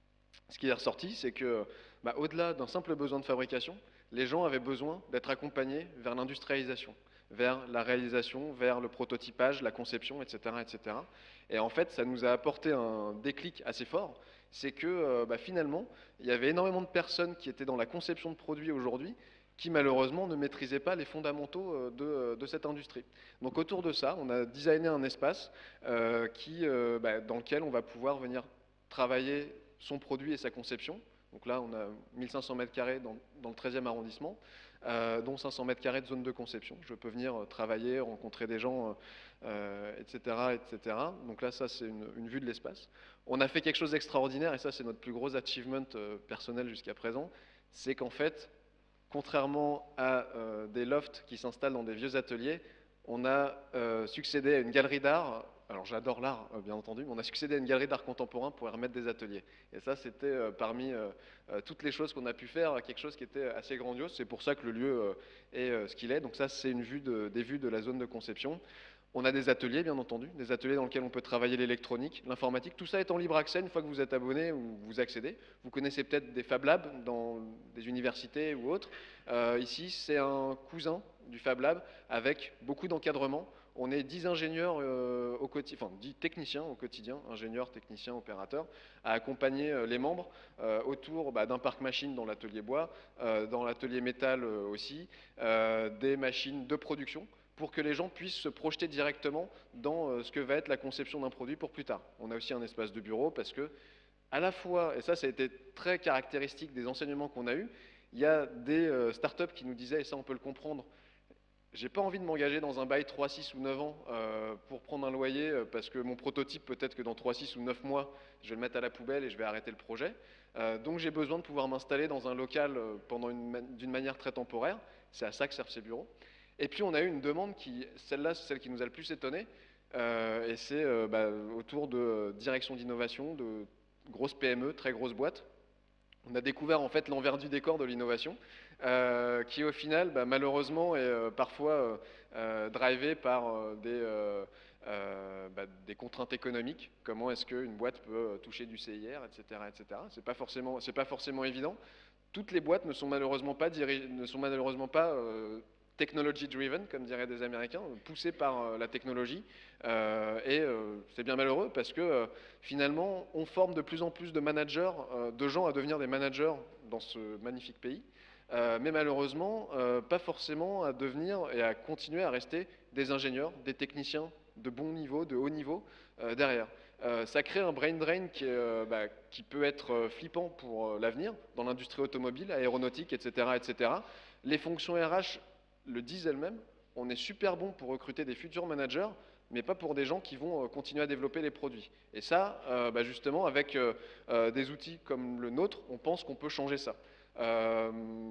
Ce qui est ressorti, c'est que, bah, au-delà d'un simple besoin de fabrication, les gens avaient besoin d'être accompagnés vers l'industrialisation, vers la réalisation, vers le prototypage, la conception, et cetera, et cetera. Et en fait, ça nous a apporté un déclic assez fort, c'est que euh, bah, finalement, il y avait énormément de personnes qui étaient dans la conception de produits aujourd'hui, qui malheureusement ne maîtrisaient pas les fondamentaux de, de cette industrie. Donc autour de ça, on a designé un espace euh, qui, euh, bah, dans lequel on va pouvoir venir travailler son produit et sa conception. Donc là, on a mille cinq cents mètres carrés dans, dans le treizième arrondissement, euh, dont cinq cents mètres carrés de zone de conception. Je peux venir travailler, rencontrer des gens, euh, et cetera, et cetera. Donc là, ça, c'est une, une vue de l'espace. On a fait quelque chose d'extraordinaire, et ça, c'est notre plus gros achievement euh, personnel jusqu'à présent, c'est qu'en fait, contrairement à euh, des lofts qui s'installent dans des vieux ateliers, on a euh, succédé à une galerie d'art. Alors j'adore l'art, euh, bien entendu, mais on a succédé à une galerie d'art contemporain pour y remettre des ateliers. Et ça, c'était euh, parmi euh, euh, toutes les choses qu'on a pu faire, quelque chose qui était assez grandiose. C'est pour ça que le lieu euh, est euh, ce qu'il est. Donc ça, c'est une vue de, des vues de la zone de conception. On a des ateliers, bien entendu, des ateliers dans lesquels on peut travailler l'électronique, l'informatique. Tout ça est en libre accès une fois que vous êtes abonné ou vous accédez. Vous connaissez peut-être des Fab Labs dans des universités ou autres. Euh, ici, c'est un cousin du Fab Lab avec beaucoup d'encadrement. On est dix ingénieurs euh, au quotidien, enfin dix techniciens au quotidien, ingénieurs, techniciens, opérateurs, à accompagner euh, les membres euh, autour bah, d'un parc machine dans l'atelier bois, euh, dans l'atelier métal euh, aussi, euh, des machines de production, pour que les gens puissent se projeter directement dans euh, ce que va être la conception d'un produit pour plus tard. On a aussi un espace de bureau parce que, à la fois, et ça, ça a été très caractéristique des enseignements qu'on a eus, il y a des euh, startups qui nous disaient, et ça on peut le comprendre, j'ai pas envie de m'engager dans un bail trois, six ou neuf ans euh, pour prendre un loyer euh, parce que mon prototype, peut-être que dans trois, six ou neuf mois, je vais le mettre à la poubelle et je vais arrêter le projet. Euh, donc j'ai besoin de pouvoir m'installer dans un local euh, pendant une, d'une manière très temporaire. C'est à ça que servent ces bureaux. Et puis on a eu une demande qui, celle-là, c'est celle qui nous a le plus étonné, euh, et c'est euh, bah, autour de euh, direction d'innovation, de grosses P M E, très grosses boîtes. On a découvert en fait l'envers du décor de l'innovation, euh, qui au final, bah, malheureusement, est euh, parfois euh, euh, drivé par euh, des, euh, euh, bah, des contraintes économiques. Comment est-ce qu'une boîte peut toucher du C I R, et cetera, et cetera. C'est pas forcément, c'est pas forcément évident. Toutes les boîtes ne sont malheureusement pas, dirige, ne sont malheureusement pas euh, technology driven, comme diraient des Américains, poussés par euh, la technologie. Euh, et euh, c'est bien malheureux parce que euh, finalement, on forme de plus en plus de managers, euh, de gens à devenir des managers dans ce magnifique pays. Euh, mais malheureusement, euh, pas forcément à devenir et à continuer à rester des ingénieurs, des techniciens de bon niveau, de haut niveau euh, derrière. Euh, ça crée un brain drain qui, est, euh, bah, qui peut être euh, flippant pour euh, l'avenir, dans l'industrie automobile, aéronautique, et cetera, et cetera. Les fonctions R H le disent elles-mêmes, on est super bon pour recruter des futurs managers, mais pas pour des gens qui vont euh, continuer à développer les produits. Et ça, euh, bah, justement, avec euh, euh, des outils comme le nôtre, on pense qu'on peut changer ça. Euh,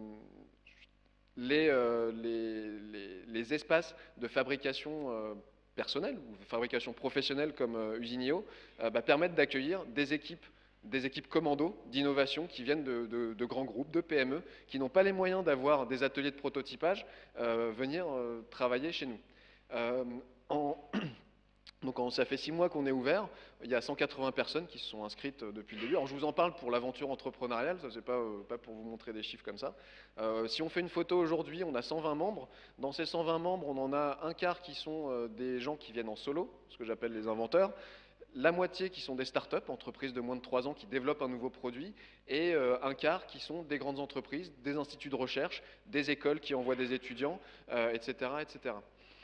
les, euh, les, les, les espaces de fabrication euh, personnelle ou de fabrication professionnelle comme euh, Usinio euh, bah, permettent d'accueillir des équipes des équipes commando d'innovation qui viennent de, de, de grands groupes, de P M E, qui n'ont pas les moyens d'avoir des ateliers de prototypage, euh, venir euh, travailler chez nous. Euh, en Donc ça fait six mois qu'on est ouvert, il y a cent quatre-vingts personnes qui se sont inscrites depuis le début. Alors je vous en parle pour l'aventure entrepreneuriale, ça c'est pas, euh, pas pour vous montrer des chiffres comme ça. Euh, si on fait une photo aujourd'hui, on a cent vingt membres. Dans ces cent vingt membres, on en a un quart qui sont euh, des gens qui viennent en solo, ce que j'appelle les inventeurs. la moitié qui sont des startups, entreprises de moins de trois ans qui développent un nouveau produit, et euh, un quart qui sont des grandes entreprises, des instituts de recherche, des écoles qui envoient des étudiants, euh, et cetera, et cetera.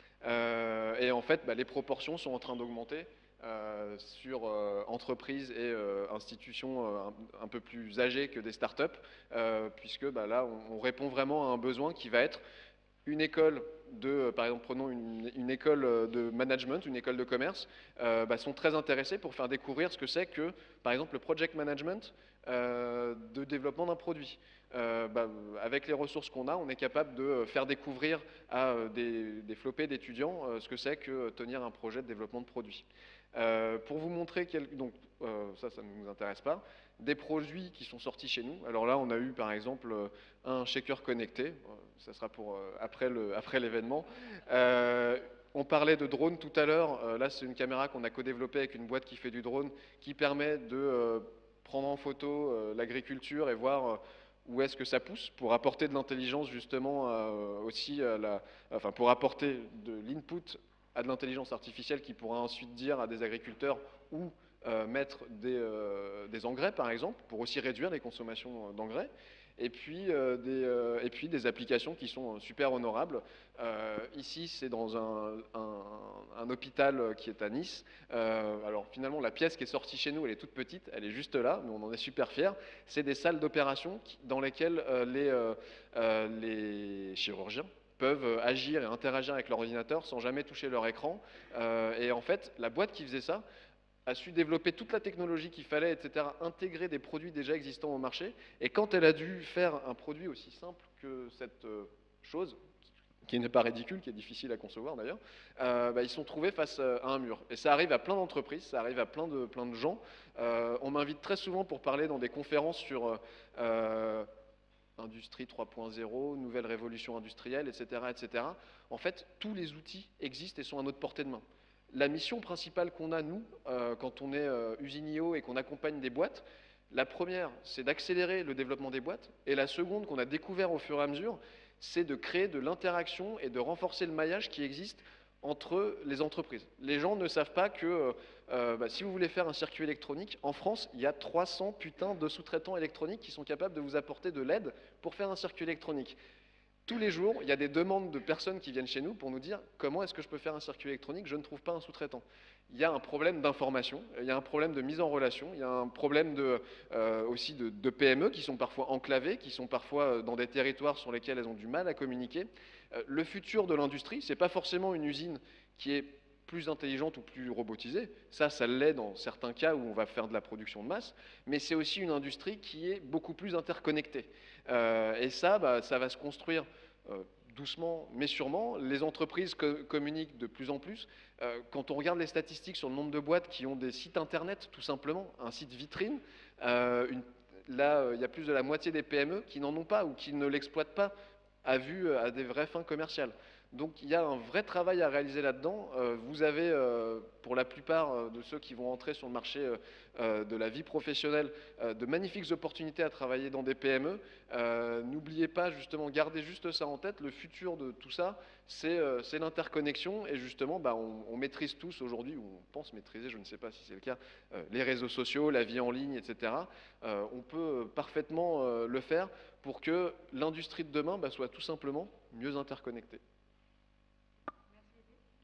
Euh, et en fait, bah, les proportions sont en train d'augmenter euh, sur euh, entreprises et euh, institutions euh, un, un peu plus âgées que des startups, euh, puisque bah, là, on, on répond vraiment à un besoin qui va être une école de, par exemple, prenons une, une école de management, une école de commerce, euh, bah, sont très intéressés pour faire découvrir ce que c'est que, par exemple, le project management euh, de développement d'un produit. Euh, bah, avec les ressources qu'on a, on est capable de faire découvrir à des, des flopées d'étudiants euh, ce que c'est que tenir un projet de développement de produit. Euh, pour vous montrer, quel, donc euh, ça, ça ne nous intéresse pas, des produits qui sont sortis chez nous. Alors là, on a eu par exemple un shaker connecté, ça sera pour euh, après le, après l'événement. Euh, on parlait de drone tout à l'heure, euh, là c'est une caméra qu'on a co-développée avec une boîte qui fait du drone, qui permet de euh, prendre en photo euh, l'agriculture et voir euh, où est-ce que ça pousse, pour apporter de l'intelligence justement euh, aussi, à la, enfin pour apporter de l'input à de l'intelligence artificielle qui pourra ensuite dire à des agriculteurs où euh, mettre des, euh, des engrais par exemple, pour aussi réduire les consommations d'engrais. Et puis, euh, des, euh, et puis des applications qui sont super honorables. Euh, ici, c'est dans un, un, un hôpital qui est à Nice. Euh, alors finalement, la pièce qui est sortie chez nous, elle est toute petite, elle est juste là, mais on en est super fiers. C'est des salles d'opération dans lesquelles euh, les, euh, euh, les chirurgiens peuvent agir et interagir avec l'ordinateur sans jamais toucher leur écran. Euh, et en fait, la boîte qui faisait ça a su développer toute la technologie qu'il fallait, et cetera, intégrer des produits déjà existants au marché. Et quand elle a dû faire un produit aussi simple que cette euh, chose, qui n'est pas ridicule, qui est difficile à concevoir d'ailleurs, euh, bah, ils se sont trouvés face à un mur. Et ça arrive à plein d'entreprises, ça arrive à plein de, plein de gens. Euh, on m'invite très souvent pour parler dans des conférences sur euh, industrie trois point zéro, nouvelle révolution industrielle, et cetera, et cetera. En fait, tous les outils existent et sont à notre portée de main. La mission principale qu'on a, nous, euh, quand on est euh, Usinio et qu'on accompagne des boîtes, la première, c'est d'accélérer le développement des boîtes, et la seconde, qu'on a découvert au fur et à mesure, c'est de créer de l'interaction et de renforcer le maillage qui existe entre les entreprises. Les gens ne savent pas que euh, bah, si vous voulez faire un circuit électronique, en France, il y a trois cents putains de sous-traitants électroniques qui sont capables de vous apporter de l'aide pour faire un circuit électronique. Tous les jours, il y a des demandes de personnes qui viennent chez nous pour nous dire comment est-ce que je peux faire un circuit électronique, je ne trouve pas un sous-traitant. Il y a un problème d'information, il y a un problème de mise en relation, il y a un problème de, euh, aussi de, de P M E qui sont parfois enclavées, qui sont parfois dans des territoires sur lesquels elles ont du mal à communiquer. Euh, le futur de l'industrie, ce n'est pas forcément une usine qui est plus intelligente ou plus robotisée, ça, ça l'est dans certains cas où on va faire de la production de masse, mais c'est aussi une industrie qui est beaucoup plus interconnectée. Euh, et ça, bah, ça va se construire euh, doucement, mais sûrement. Les entreprises co communiquent de plus en plus. Euh, quand on regarde les statistiques sur le nombre de boîtes qui ont des sites internet, tout simplement, un site vitrine, euh, une, là, il y a plus de la moitié des P M E qui n'en ont pas ou qui ne l'exploitent pas à vue à des vraies fins commerciales. Donc il y a un vrai travail à réaliser là-dedans. Euh, vous avez, euh, pour la plupart euh, de ceux qui vont entrer sur le marché euh, euh, de la vie professionnelle, euh, de magnifiques opportunités à travailler dans des P M E. Euh, N'oubliez pas, justement, gardez juste ça en tête. Le futur de tout ça, c'est euh, l'interconnexion. Et justement, bah, on, on maîtrise tous aujourd'hui, ou on pense maîtriser, je ne sais pas si c'est le cas, euh, les réseaux sociaux, la vie en ligne, et cetera. Euh, on peut parfaitement euh, le faire pour que l'industrie de demain bah, soit tout simplement mieux interconnectée. C'est bon ?